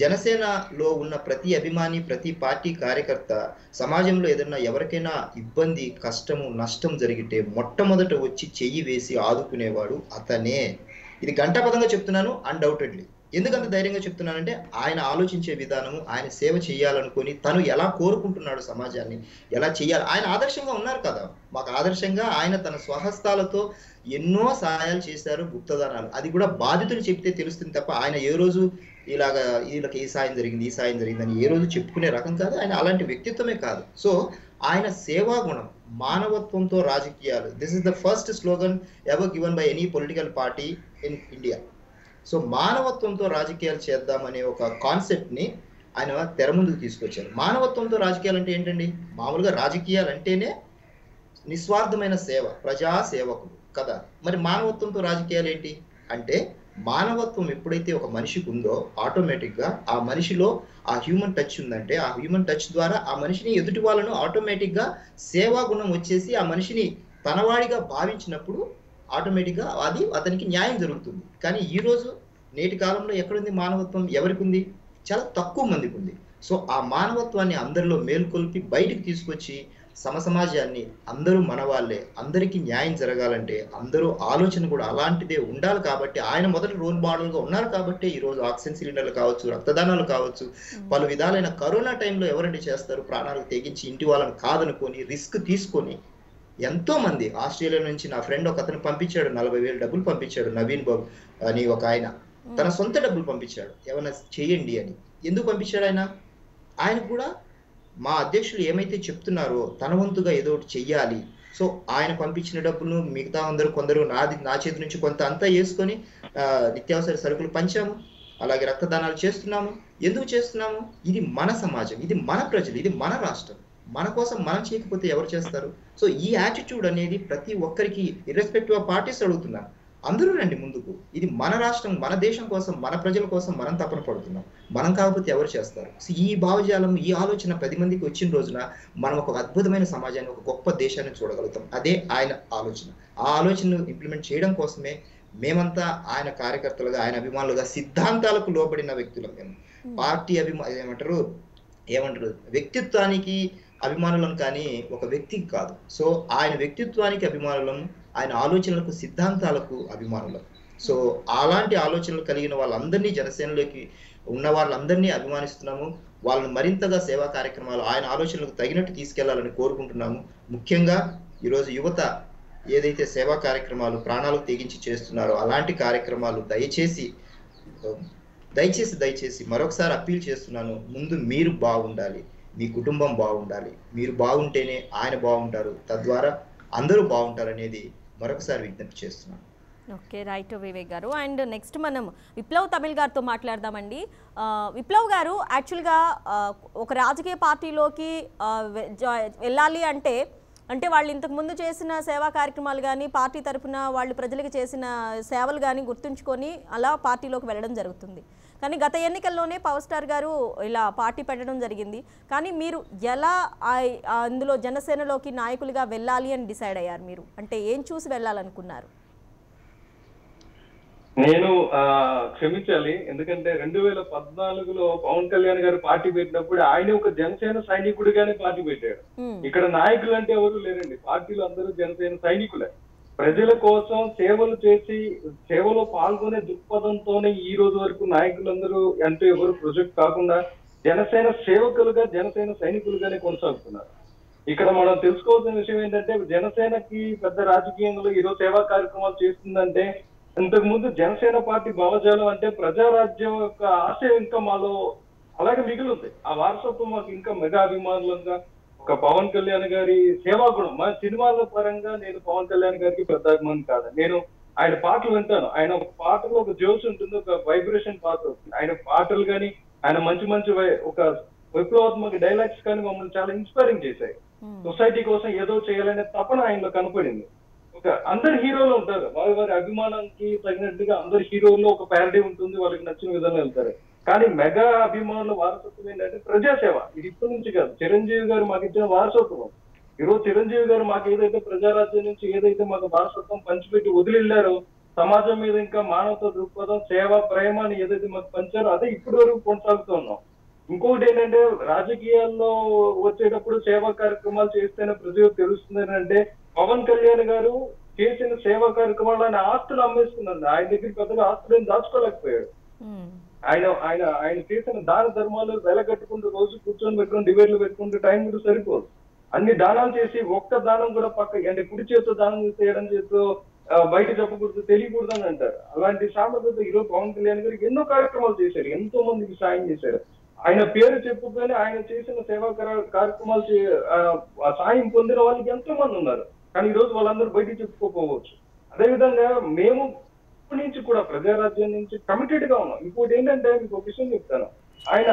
[SPEAKER 3] జనసేనలో ఉన్న ప్రతి అభిమాని, ప్రతి పార్టీ కార్యకర్త సమాజంలో ఏదైనా ఎవరికైనా ఇబ్బంది, కష్టము, నష్టం జరిగితే మొట్టమొదట వచ్చి చెయ్యి వేసి ఆదుకునేవాడు అతనే. ఇది గంటాపదంగా చెప్తున్నాను, అన్డౌటెడ్లీ. ఎందుకంత ధైర్యంగా చెప్తున్నానంటే ఆయన ఆలోచించే విధానము, ఆయన సేవ చేయాలనుకొని తను ఎలా కోరుకుంటున్నాడు సమాజాన్ని, ఎలా చేయాలి. ఆయన ఆదర్శంగా ఉన్నారు కదా, మాకు ఆదర్శంగా ఆయన తన స్వహస్తాలతో ఎన్నో సహాయాలు చేశారు, గుప్తదానాలు. అది కూడా బాధితులు చెప్తే తెలుస్తుంది తప్ప ఆయన ఏ రోజు ఇలాగా వీళ్ళకి ఈ సాయం జరిగింది, ఈ సాయం జరిగిందని ఏ రోజు చెప్పుకునే రకం కాదు. ఆయన అలాంటి వ్యక్తిత్వమే కాదు. సో ఆయన సేవా గుణం, మానవత్వంతో రాజకీయాలు, this is the first slogan ever given by any political party in India. So మానవత్వంతో రాజకీయాలు చేద్దామనే ఒక కాన్సెప్ట్ని ఆయన తెర ముందుకు తీసుకొచ్చారు. మానవత్వంతో రాజకీయాలు అంటే ఏంటండి? మామూలుగా రాజకీయాలు అంటేనే నిస్వార్థమైన సేవ, ప్రజా సేవకులు కదా. మరి మానవత్వంతో రాజకీయాలు ఏంటి అంటే, మానవత్వం ఎప్పుడైతే ఒక మనిషికి ఉందో ఆటోమేటిక్గా ఆ మనిషిలో ఆ హ్యూమన్ టచ్ ఉందంటే, ఆ హ్యూమన్ టచ్ ద్వారా ఆ మనిషిని, ఎదుటి వాళ్ళను ఆటోమేటిక్గా సేవా గుణం వచ్చేసి ఆ మనిషిని తనవాడిగా భావించినప్పుడు ఆటోమేటిక్గా అది అతనికి న్యాయం జరుగుతుంది. కానీ ఈరోజు నేటి కాలంలో ఎక్కడుంది మానవత్వం? ఎవరికి ఉంది? చాలా తక్కువ మందికి ఉంది. సో ఆ మానవత్వాన్ని అందరిలో మేల్కొల్పి బయటికి తీసుకొచ్చి సమాజాన్ని అందరూ మన వాళ్ళే, అందరికీ న్యాయం జరగాలంటే అందరూ ఆలోచన కూడా అలాంటిదే ఉండాలి. కాబట్టి ఆయన మొదటి రోల్ మోడల్గా ఉన్నారు. కాబట్టి ఈరోజు ఆక్సిజన్ సిలిండర్లు కావచ్చు, రక్తదానాలు కావచ్చు, పలు విధాలైన కరోనా టైంలో ఎవరండి చేస్తారు? ప్రాణాలకు తెగించి ఇంటి వాళ్ళని కాదనుకొని రిస్క్ తీసుకొని ఎంతో మంది. ఆస్ట్రేలియా నుంచి నా ఫ్రెండ్ ఒక అతను పంపించాడు, 40,000 డబ్బులు పంపించాడు, నవీన్ బాబు అని ఒక ఆయన, తన సొంత డబ్బులు పంపించాడు ఏమైనా చేయండి అని. ఎందుకు పంపించాడు ఆయన? ఆయన కూడా మా అధ్యక్షులు ఏమైతే చెప్తున్నారో తన వంతుగా ఏదో ఒకటి చెయ్యాలి. సో ఆయన పంపించిన డబ్బులు మిగతా కొందరు నా చేతి నుంచి కొంత అంతా వేసుకొని నిత్యావసర సరుకులు పంచాము, అలాగే రక్తదానాలు చేస్తున్నాము. ఎందుకు చేస్తున్నాము? ఇది మన సమాజం, ఇది మన ప్రజలు, ఇది మన రాష్ట్రం. మన కోసం మనం చేయకపోతే ఎవరు చేస్తారు? సో ఈ యాటిట్యూడ్ అనేది ప్రతి ఒక్కరికి ఇర్రెస్పెక్టివ్ ఆఫ్ పార్టీస్ అడుగుతున్నాను, అందరూ రండి ముందుకు. ఇది మన రాష్ట్రం, మన దేశం కోసం, మన ప్రజల కోసం మనం తపన పడుతున్నాం. మనం కాకపోతే ఎవరు చేస్తారు? సో ఈ భావజాలం, ఈ ఆలోచన 10 మందికి వచ్చిన రోజున మనం ఒక అద్భుతమైన సమాజాన్ని, ఒక గొప్ప దేశాన్ని చూడగలుగుతాం. అదే ఆయన ఆలోచన. ఆ ఆలోచనను ఇంప్లిమెంట్ చేయడం కోసమే మేమంతా ఆయన కార్యకర్తలుగా, ఆయన అభిమానులుగా, సిద్ధాంతాలకు లోబడిన వ్యక్తులం మేము. పార్టీ ఏమంటారు వ్యక్తిత్వానికి అభిమానులం కానీ ఒక వ్యక్తికి కాదు. సో ఆయన వ్యక్తిత్వానికి అభిమానులం, ఆయన ఆలోచనలకు, సిద్ధాంతాలకు అభిమానులం. సో అలాంటి ఆలోచనలు కలిగిన వాళ్ళందరినీ, జనసేనలోకి ఉన్న వాళ్ళందరినీ అభిమానిస్తున్నాము. వాళ్ళని మరింతగా సేవా కార్యక్రమాలు, ఆయన ఆలోచనలకు తగినట్టు తీసుకెళ్లాలని కోరుకుంటున్నాము. ముఖ్యంగా ఈరోజు యువత ఏదైతే సేవా కార్యక్రమాలు ప్రాణాలకు తెగించి చేస్తున్నారో అలాంటి కార్యక్రమాలు దయచేసి మరొకసారి అప్పీల్ చేస్తున్నాను. ముందు మీరు బాగుండాలి, మీ కుటుంబం బాగుండాలి. మీరు బాగుంటేనే ఆయన బాగుంటారు, తద్వారా అందరూ బాగుంటారు అనేది మరొకసారి విజ్ఞప్తి చేస్తున్నాను.
[SPEAKER 1] ఓకే, రైట్ వివేక్ గారు. అండ్ నెక్స్ట్ మనం విప్లవ్ తమిళ్ గారితో మాట్లాడదామండి. విప్లవ్ గారు, యాక్చువల్గా ఒక రాజకీయ పార్టీలోకి వెళ్ళాలి అంటే వాళ్ళు ఇంతకుముందు చేసిన సేవా కార్యక్రమాలు కానీ, పార్టీ తరఫున వాళ్ళు ప్రజలకు చేసిన సేవలు కానీ గుర్తుంచుకొని అలా పార్టీలోకి వెళ్ళడం జరుగుతుంది. కానీ గత ఎన్నికల్లోనే పవర్ స్టార్ గారు ఇలా పార్టీ పెట్టడం జరిగింది. కానీ మీరు ఎలా అందులో జనసేనలోకి నాయకులుగా వెళ్ళాలి అని డిసైడ్ అయ్యారు? మీరు అంటే ఏం చూసి వెళ్ళాలనుకున్నారు?
[SPEAKER 2] నేను క్షమించాలి, ఎందుకంటే 2014లో పవన్ కళ్యాణ్ గారు పార్టీ పెట్టినప్పుడు ఆయన ఒక జనసేన సైనికుడిగానే పార్టీ పెట్టాడు. ఇక్కడ నాయకులు అంటే ఎవరు లేరండి, పార్టీలు అందరూ జనసేన సైనికులే. ప్రజల కోసం సేవలు చేసి సేవలో పాల్గొనే దృక్పథంతోనే ఈ రోజు వరకు నాయకులందరూ అంటే ఎవరు ప్రొజెక్ట్ కాకుండా జనసేన సేవకులుగా, జనసేన సైనికులుగానే కొనసాగుతున్నారు. ఇక్కడ మనం తెలుసుకోవాల్సిన విషయం ఏంటంటే, జనసేనకి పెద్ద రాజకీయంలో ఈరోజు సేవా కార్యక్రమాలు చేస్తుందంటే, ఇంతకు ముందు జనసేన పార్టీ భావజాలం అంటే ప్రజారాజ్యం యొక్క ఆశయం ఇంకా మాలో అలాగే మిగిలింది. ఆ వారసత్వం మాకు ఇంకా మెగా అభిమానులుగా ఒక పవన్ కళ్యాణ్ గారి సేవా గుణం. మా సినిమాల పరంగా నేను పవన్ కళ్యాణ్ గారికి పెద్ద అభిమాని కాదు. నేను ఆయన పాటలు వింటాను. ఆయన ఒక పాటలో ఒక జోష్ ఉంటుంది, ఒక వైబ్రేషన్ పాట వస్తుంది. ఆయన పాటలు కానీ, ఆయన మంచి మంచి ఒక విప్లవాత్మక డైలాగ్స్ కానీ మమ్మల్ని చాలా ఇన్స్పైరింగ్ చేశాయి. సొసైటీ కోసం ఏదో చేయాలనే తపన ఆయనలో కనపడింది. ఒక అందరు హీరోలు ఉంటారు, వారి వారి అభిమానానికి తగినట్టుగా అందరు హీరోల్లో ఒక ప్యారడీ ఉంటుంది, వాళ్ళకి నచ్చిన విధంగా వెళ్తారు. కానీ మెగా అభిమానుల వారసత్వం ఏంటంటే ప్రజాసేవ. ఇది ఇప్పటి నుంచి కాదు, చిరంజీవి గారు మాకు ఇచ్చిన వారసత్వం. ఈరోజు చిరంజీవి గారు మాకు ఏదైతే ప్రజారాజ్యం నుంచి ఏదైతే మాకు వారసత్వం పంచిపెట్టి వదిలిళ్ళారో, సమాజం మీద ఇంకా మానవత దృక్పథం, సేవ, ప్రేమ అని ఏదైతే మాకు పంచారో అదే ఇప్పటి వరకు కొనసాగుతూ ఉన్నాం. ఇంకొకటి ఏంటంటే, రాజకీయాల్లో వచ్చేటప్పుడు సేవా కార్యక్రమాలు చేస్తేనే ప్రజలకు తెలుస్తుంది అంటే, పవన్ కళ్యాణ్ గారు చేసిన సేవా కార్యక్రమాలు ఆయన ఆస్తులు అమ్మేసుకున్నారు. ఆయన దగ్గర పెద్దగా ఆస్తులు దాచుకోలేకపోయాడు. ఆయన ఆయన ఆయన చేసిన దాన ధర్మాలు వెలగట్టుకుంటూ రోజు కూర్చొని పెట్టుకుని డిబేట్లు పెట్టుకుంటూ టైం కూడా సరిపోదు. అన్ని దానాలు చేసి ఒక్క దానం కూడా అంటే కుడి చేతితో దానం చేయడం చేతితో బయట చెప్పకూడదు, తెలియకూడదు అని అంటారు. అలాంటి సామర్థ్యత ఈరోజు పవన్ కళ్యాణ్ గారికి ఎన్నో కార్యక్రమాలు చేశారు, ఎంతో మందికి సాయం చేశారు. ఆయన పేరు చెప్పుకొని ఆయన చేసిన సేవా కార్యక్రమాలు సాయం పొందిన వాళ్ళకి ఎంతో మంది ఉన్నారు. కానీ ఈ రోజు వాళ్ళందరూ బయటికి చెప్పుకోకపోవచ్చు. అదేవిధంగా మేము ఇప్పటి నుంచి కూడా ప్రజారాజ్యం నుంచి కమిటెడ్ గా ఉన్నాం. ఇంకోటి ఏంటంటే, మీకు ఒక విషయం చెప్తాను. ఆయన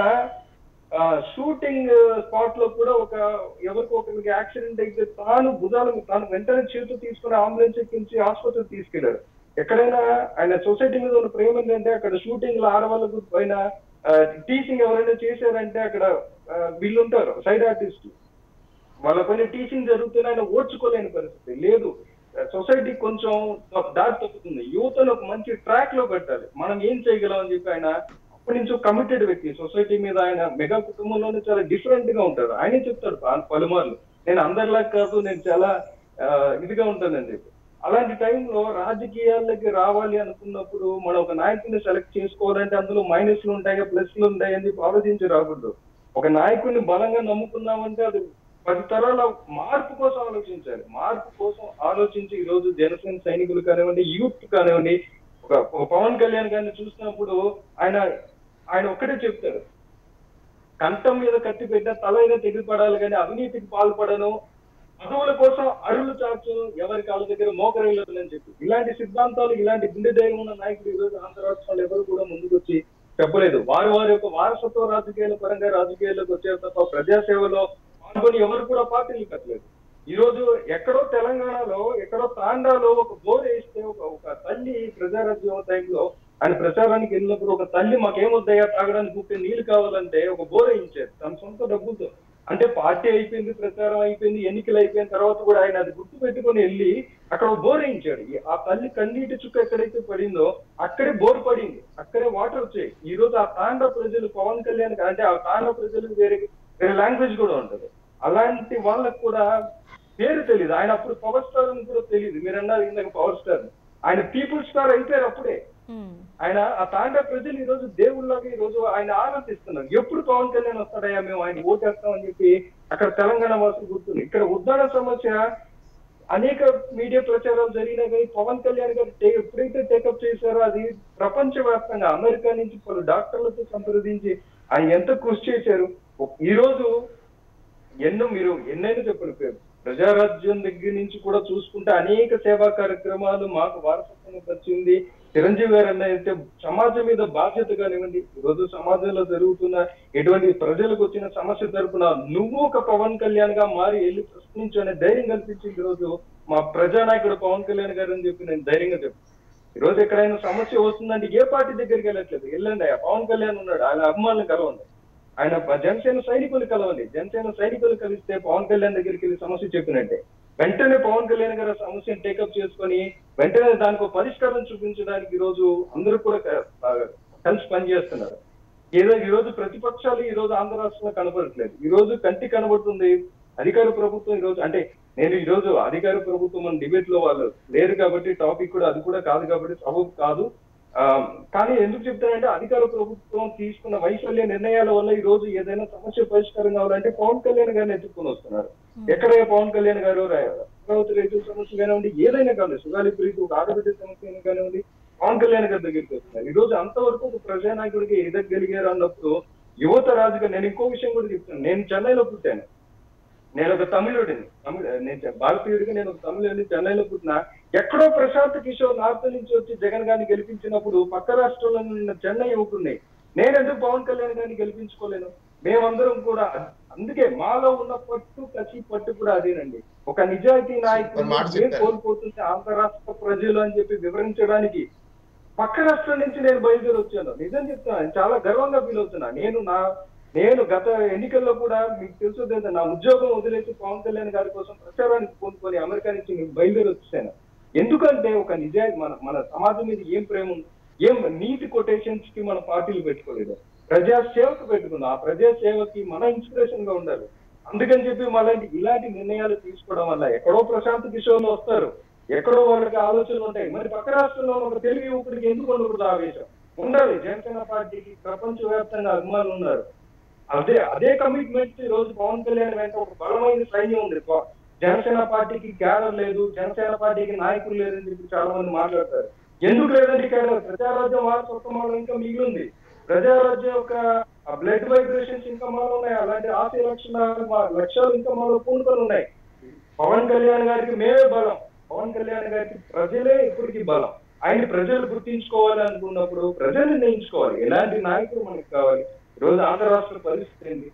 [SPEAKER 2] షూటింగ్ స్పాట్ లో కూడా ఎవరికి ఒకరికి యాక్సిడెంట్ అయితే తాను వెంటనే చేతులు తీసుకుని అంబులెన్స్ ఎక్కించి ఆసుపత్రికి తీసుకెళ్లారు. ఎక్కడైనా ఆయన సొసైటీ మీద ఉన్న ప్రేమ ఏంటంటే, అక్కడ షూటింగ్ లో ఆడవాళ్ళకు పైన టీచింగ్ ఎవరైనా చేశారంటే అక్కడ వీళ్ళు ఉంటారు సైడ్ ఆర్టిస్ట్, వాళ్ళ పైన టీచింగ్ జరుగుతున్న ఆయన ఓర్చుకోలేని పరిస్థితి లేదు. సొసైటీ కొంచెం దారి తప్పుతుంది, యువతను ఒక మంచి ట్రాక్ లో పెట్టాలి, మనం ఏం చేయగలం అని చెప్పి ఆయన అప్పటి నుంచి కమిటెడ్ వ్యక్తి. సొసైటీ మీద ఆయన మెగా కుటుంబంలోనే చాలా డిఫరెంట్ గా ఉంటాడు. ఆయనే చెప్తాడు పలుమార్లు, నేను అందరిలా కాదు, నేను చాలా ఇదిగా ఉంటానని చెప్పి. అలాంటి టైంలో రాజకీయాల్లోకి రావాలి అనుకున్నప్పుడు మనం ఒక నాయకుడిని సెలెక్ట్ చేసుకోవాలంటే అందులో మైనస్లు ఉంటాయి, ప్లస్లు ఉంటాయి అని చెప్పి ఆలోచించి రాకూడదు. ఒక నాయకుడిని బలంగా నమ్ముకున్నామంటే అది 10 తరాల మార్పు కోసం ఆలోచించాలి. మార్పు కోసం ఆలోచించి ఈ రోజు జనసేన సైనికులు కానివ్వండి, యూత్ కానివ్వండి, ఒక పవన్ కళ్యాణ్ గారిని చూసినప్పుడు ఆయన ఒక్కటే చెప్తాడు, కంఠం మీద కత్తి పెట్టిన తల అయినా తెగిపడాలి కానీ అవినీతికి పాల్పడను, పదవుల కోసం అరులు చాచు, ఎవరి కాళ్ళ దగ్గర మోకరేళ్ళని చెప్పి ఇలాంటి సిద్ధాంతాలు, ఇలాంటి గుండె ధైర్యం ఉన్న నాయకులు ఈ రోజు ఆంధ్ర రాష్ట్రాలు ఎవరు కూడా ముందుకు వచ్చి చెప్పలేదు. వారి యొక్క వారసత్వ రాజకీయాల పరంగా రాజకీయాల్లోకి వచ్చారు తప్ప ప్రజాసేవలో పాల్గొని ఎవరు కూడా పార్టీలు కట్టలేదు. ఈ రోజు ఎక్కడో తెలంగాణలో, ఎక్కడో తాండాలో ఒక బోర్ వేస్తే ఒక తల్లి ప్రజారాజ్యం టైంలో ఆయన ప్రచారానికి వెళ్ళినప్పుడు ఒక తల్లి మాకేమొద్దయ్యా తాగడానికి కూర్చొని నీళ్లు కావాలంటే ఒక బోర్ వేయించారు తన సొంత డబ్బులతో. అంటే పార్టీ అయిపోయింది, ప్రచారం అయిపోయింది, ఎన్నికలు అయిపోయిన తర్వాత కూడా ఆయన అది గుర్తు పెట్టుకుని వెళ్ళి అక్కడ బోర్ వేయించాడు. ఆ తల్లి కన్నీటి చుక్క ఎక్కడైతే పడిందో అక్కడే బోర్ పడింది, అక్కడే వాటర్ వచ్చాయి. ఈ రోజు ఆ తాండా ప్రజలు పవన్ కళ్యాణ్ అంటే ఆ తాండా ప్రజలకు వేరే లాంగ్వేజ్ కూడా ఉంటది. అలాంటి వాళ్ళకు కూడా పేరు తెలియదు. ఆయన అప్పుడు పవర్ స్టార్ అని కూడా తెలియదు. మీరు అన్నారు ఇందాక పవర్ స్టార్, ఆయన పీపుల్ స్టార్ అయిపోయారు అప్పుడే. ఆయన ఆ తాండా ప్రజలు ఈ రోజు దేవుళ్ళగా ఈ రోజు ఆయన ఆనందిస్తున్నారు. ఎప్పుడు పవన్ కళ్యాణ్ వస్తాడయ్యా, మేము ఆయన ఓటేస్తామని చెప్పి అక్కడ తెలంగాణ వాసులు గుర్తుంది. ఇక్కడ ఉద్దాన సమస్య అనేక మీడియా ప్రచారాలు జరిగినా కానీ పవన్ కళ్యాణ్ గారు ఎప్పుడైతే టేకప్ చేశారో అది ప్రపంచవ్యాప్తంగా అమెరికా నుంచి పలు డాక్టర్లతో సంప్రదించి ఆయన ఎంత కృషి చేశారు. ఈ రోజు మీరు ఎన్నైనా చెప్పండి, ప్రజారాజ్యం దగ్గర నుంచి కూడా చూసుకుంటే అనేక సేవా కార్యక్రమాలు మాకు వారసత్వంగా వచ్చింది. చిరంజీవి గారు అయితే సమాజం మీద బాధ్యత కానివ్వండి, ఈరోజు సమాజంలో జరుగుతున్న ఎటువంటి ప్రజలకు వచ్చిన సమస్య తరపున నువ్వు ఒక పవన్ కళ్యాణ్ గా మారి వెళ్ళి ప్రశ్నించు అనే ధైర్యం కల్పించింది ఈరోజు మా ప్రజానాయకుడు పవన్ కళ్యాణ్ గారు అని చెప్పి నేను ధైర్యంగా చెప్తాను. ఈరోజు ఎక్కడైనా సమస్య వస్తుందంటే ఏ పార్టీ దగ్గరికి వెళ్ళట్లేదు, వెళ్ళండి పవన్ కళ్యాణ్ ఉన్నాడు, ఆయన అభిమానులు కలవండి, ఆయన జనసేన సైనికులు కలవండి. జనసేన సైనికులు కలిస్తే పవన్ కళ్యాణ్ దగ్గరికి వెళ్ళి సమస్య చెప్పినట్టే వెంటనే పవన్ కళ్యాణ్ గారు సమస్యను టేకప్ చేసుకొని వెంటనే దానికి పరిష్కారం చూపించడానికి ఈరోజు అందరూ కూడా కలిసి పనిచేస్తున్నారు. ఏదో ఈ రోజు ప్రతిపక్షాలు ఈ రోజు ఆంధ్ర రాష్ట్రంలో కనబడట్లేదు. ఈ రోజు కంటి కనబడుతుంది అధికార ప్రభుత్వం. ఈ రోజు అంటే నేను ఈ రోజు అధికార ప్రభుత్వం మన డిబేట్ లో వాళ్ళు లేరు కాబట్టి టాపిక్ కూడా అది కూడా కాదు కాబట్టి సబబు కాదు. కానీ ఎందుకు చెప్తానంటే అధికార ప్రభుత్వం తీసుకున్న వైఫల్య నిర్ణయాల వల్ల ఈ రోజు ఏదైనా సమస్య పరిష్కారం కావాలంటే పవన్ కళ్యాణ్ గారిని ఎత్తుకొని వస్తున్నారు. ఎక్కడ పవన్ కళ్యాణ్ గారు అమరావతి రైతుల సమస్య కానివ్వండి, ఏదైనా కాదు, సుగాలి ప్రీతి ఒక ఆడబిడ్డ సమస్య కానివ్వండి, పవన్ కళ్యాణ్ గారి దగ్గరికి వస్తున్నారు. ఈ రోజు అంతవరకు ఒక ప్రజానాయకుడికి ఎదగలిగారు అన్నప్పుడు యువత రాజుగా నేను ఇంకో విషయం కూడా చెప్తాను. నేను చెన్నైలో పుట్టాను, నేను ఒక తమిళుడిని, నేను భారతీయుడిగా నేను ఒక తమిళుడిని, చెన్నైలో పుట్టిన. ఎక్కడో ప్రశాంత్ కిషోర్ నార్త్ నుంచి వచ్చి జగన్ గారిని గెలిపించినప్పుడు పక్క రాష్ట్రంలో ఉన్న చెన్నై యువకుడిని నేను ఎందుకు పవన్ కళ్యాణ్ గారిని గెలిపించుకోలేను? మేమందరం కూడా అందుకే మాలో ఉన్న పట్టు కూడా అదేనండి. ఒక నిజాయితీ నాయకుడు ఏం కోల్పోతుంది ఆంధ్ర రాష్ట్ర ప్రజలు అని చెప్పి వివరించడానికి పక్క రాష్ట్రం నుంచి నేను బయలుదేరి వచ్చాను. నిజం చెప్తాను, చాలా గర్వంగా ఫీల్ అవుతున్నా. నేను గత ఎన్నికల్లో కూడా మీకు తెలుసు, నా ఉద్యోగం వదిలేసి పవన్ కళ్యాణ్ గారి కోసం ప్రచారానికి పూనుకొని అమెరికా నుంచి బయలుదేరి వచ్చాను. ఎందుకంటే ఒక నిజాయితీ మన సమాజం మీద ఏం ప్రేమ ఉంది, ఏం నీతి కొటేషన్స్ కి మన పార్టీలు పెట్టుకోలేదు, ప్రజాసేవకు పెట్టుకున్నాం. ఆ ప్రజాసేవకి మన ఇన్స్పిరేషన్ గా ఉండాలి. అందుకని చెప్పి ఇలాంటి నిర్ణయాలు తీసుకోవడం వల్ల ఎక్కడో ప్రశాంత్ కిషోర్లు వస్తారు, ఎక్కడో వాళ్ళకి ఆలోచనలు ఉంటాయి. మరి పక్క రాష్ట్రంలో ఒక తెలుగు యువకుడికి ఎందుకు ఉండకూడదు ఆవేశం? ఉండాలి. జనసేన పార్టీకి ప్రపంచవ్యాప్తంగా అభిమానులు ఉన్నారు. అదే కమిట్మెంట్ ఈ రోజు పవన్ కళ్యాణ్ వెంట ఒక బలమైన సైన్యం ఉంది. జనసేన పార్టీకి క్యాడర్ లేదు, జనసేన పార్టీకి నాయకులు లేదని చెప్పి చాలా మంది మాట్లాడతారు. ఎందుకు లేదండి క్యాడర్? ప్రజారాజ్యం వారసత్వం ఇంకా మిగిలింది. ప్రజారాజ్యం యొక్క బ్లడ్ వైబ్రేషన్స్ ఇంకా మాలో ఉన్నాయి. అలాంటి ఆశయ లక్ష్యాలు ఇంకా మాలో పూనుకొని ఉన్నాయి. పవన్ కళ్యాణ్ గారికి మేమే బలం, పవన్ కళ్యాణ్ గారికి ప్రజలే ఇప్పటికీ బలం. ఆయన ప్రజలు గుర్తించుకోవాలి అనుకున్నప్పుడు ప్రజలు నిర్ణయించుకోవాలి ఎలాంటి నాయకులు మనకు కావాలి. ఈరోజు ఆంధ్ర రాష్ట్ర పరిస్థితి ఏంటి?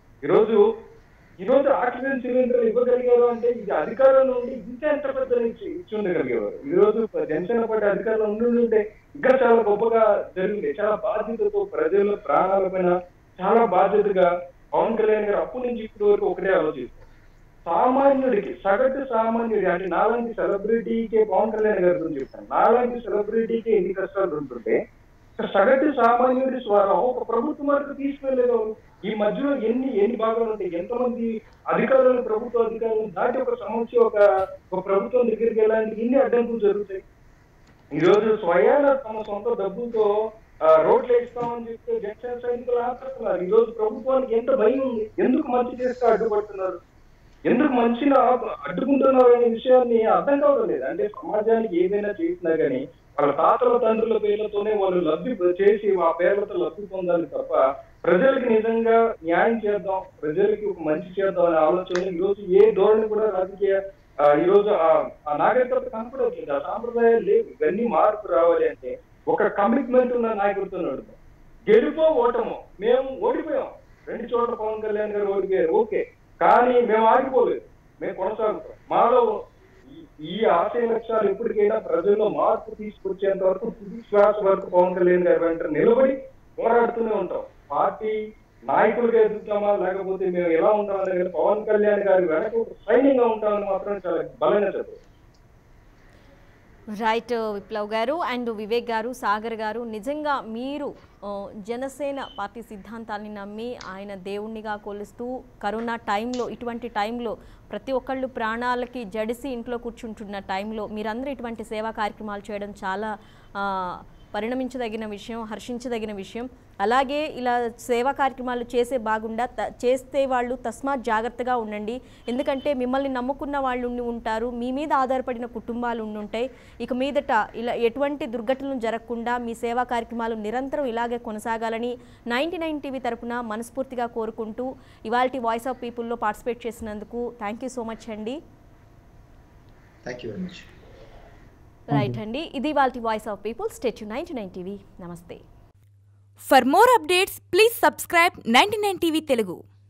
[SPEAKER 2] ఈరోజు ఆక్సిజన్ సిలిండర్ ఇవ్వగలిగారు అంటే ఇది అధికారంలో ఉండి ఇంకా ఎంత పెద్ద ఇచ్చి ఉండగలిగేవారు. ఈరోజు జనసేన పార్టీ అధికారంలో ఉండుంటే ఇంకా చాలా గొప్పగా జరిగింది. చాలా బాధ్యతతో ప్రజల ప్రాణాల పైన చాలా బాధ్యతగా పవన్ కళ్యాణ్ గారు అప్పటి నుంచి ఇప్పటి వరకు ఒకటే ఆలోచిస్తారు. సామాన్యుడికి, సగటు సామాన్యుడి అంటే నాలాంటి సెలబ్రిటీకి పవన్ కళ్యాణ్ గారి గురించి చెప్తాను. నాలాంటి సెలబ్రిటీకి ఎన్ని కష్టాలు ఉంటుంటే సగటు సామాన్యుడి స్వరం ఒక ప్రభుత్వం వరకు తీసుకెళ్లేదు. ఈ మధ్యలో ఎన్ని భాగాలు ఉంటాయి, ఎంతమంది అధికారులు, ప్రభుత్వ అధికారులు దాటి ఒక సమస్య ఒక ప్రభుత్వం దగ్గరికి వెళ్ళడానికి ఇన్ని అడ్డంకులు జరుగుతాయి. ఈ రోజు స్వయాన తమ సొంత డబ్బులతో రోడ్లు వేస్తామని చెప్తే జనసేన సైనికులు ఆపేస్తున్నారు. ఈ రోజు ప్రభుత్వానికి ఎంత భయం ఉంది? ఎందుకు మంచి చేస్తే అడ్డుపడుతున్నారు, ఎందుకు మంచిగా అడ్డుకుంటున్నారు అనే విషయాన్ని అర్థం కావడం లేదు. అంటే సమాజానికి ఏదైనా చేసినా కానీ వాళ్ళ తాతల తండ్రుల పేర్లతోనే వాళ్ళు లబ్ధి చేసి ఆ పేర్లతో లబ్ధి పొందాలి తప్ప ప్రజలకి నిజంగా న్యాయం చేద్దాం, ప్రజలకి ఒక మంచి చేద్దాం అనే ఆలోచన ఈరోజు ఏ ధోరణి కూడా రాజకీయ ఈరోజు ఆ నాగరికత కనపడట్లేదు. ఆ సాంప్రదాయాలు లేవు. ఇవన్నీ మార్పు రావాలి అంటే ఒక కమిట్మెంట్ ఉన్న నాయకుడితో నడుద్దాం. గెలుపో ఓటమో, మేము ఓడిపోయాం, 2 చోట్ల పవన్ కళ్యాణ్ గారు ఓడిపోయారు, ఓకే, కానీ మేము ఆగిపోలేదు, మేము కొనసాగుతాం. మాలో ఈ ఆశయ లక్ష్యాలు ఎప్పటికైనా ప్రజల్లో మార్పు తీసుకొచ్చేంత వరకు తుది శ్వాస వరకు పవన్ కళ్యాణ్ గారి వెంట నిలబడి పోరాడుతూనే ఉంటాం. పార్టీ నాయకులుగా ఎదుగుతామా లేకపోతే మేము ఎలా ఉంటామని పవన్ కళ్యాణ్ గారి వెనక సైన్యంగా ఉంటామని మాత్రం చాలా బలమైన చెప్పారు.
[SPEAKER 1] రైట్ విప్లవ్ గారు అండ్ వివేక్ గారు, సాగర్ గారు, నిజంగా మీరు జనసేన పార్టీ సిద్ధాంతాన్ని నమ్మి ఆయన దేవుణ్ణిగా కొలుస్తూ కరోనా టైంలో, ఇటువంటి టైంలో ప్రతి ఒక్కళ్ళు ప్రాణాలకి జడిసి ఇంట్లో కూర్చుంటున్న టైంలో మీరందరూ ఇటువంటి సేవా కార్యక్రమాలు చేయడం చాలా పరిణమించదగిన విషయం, హర్షించదగిన విషయం. అలాగే ఇలా సేవా కార్యక్రమాలు చేస్తే వాళ్ళు తస్మాత్ జాగ్రత్తగా ఉండండి. ఎందుకంటే మిమ్మల్ని నమ్ముకున్న వాళ్ళు ఉంటారు, మీ మీద ఆధారపడిన కుటుంబాలు ఉంటాయి. ఇక మీదట ఇలా ఎటువంటి దుర్ఘటనలు జరగకుండా మీ సేవా కార్యక్రమాలు నిరంతరం ఇలాగే కొనసాగాలని 99 టీవీ తరపున మనస్ఫూర్తిగా కోరుకుంటూ ఇవాల్టి వాయిస్ ఆఫ్ పీపుల్లో పార్టిసిపేట్ చేసినందుకు థ్యాంక్ యూ సో మచ్ అండి.
[SPEAKER 3] Thank you very much.
[SPEAKER 1] Right అండి, ఇది వాల్టి voice of people. Stay tuned 99 TV. నమస్తే.
[SPEAKER 5] For more updates, please subscribe 99 TV Telugu.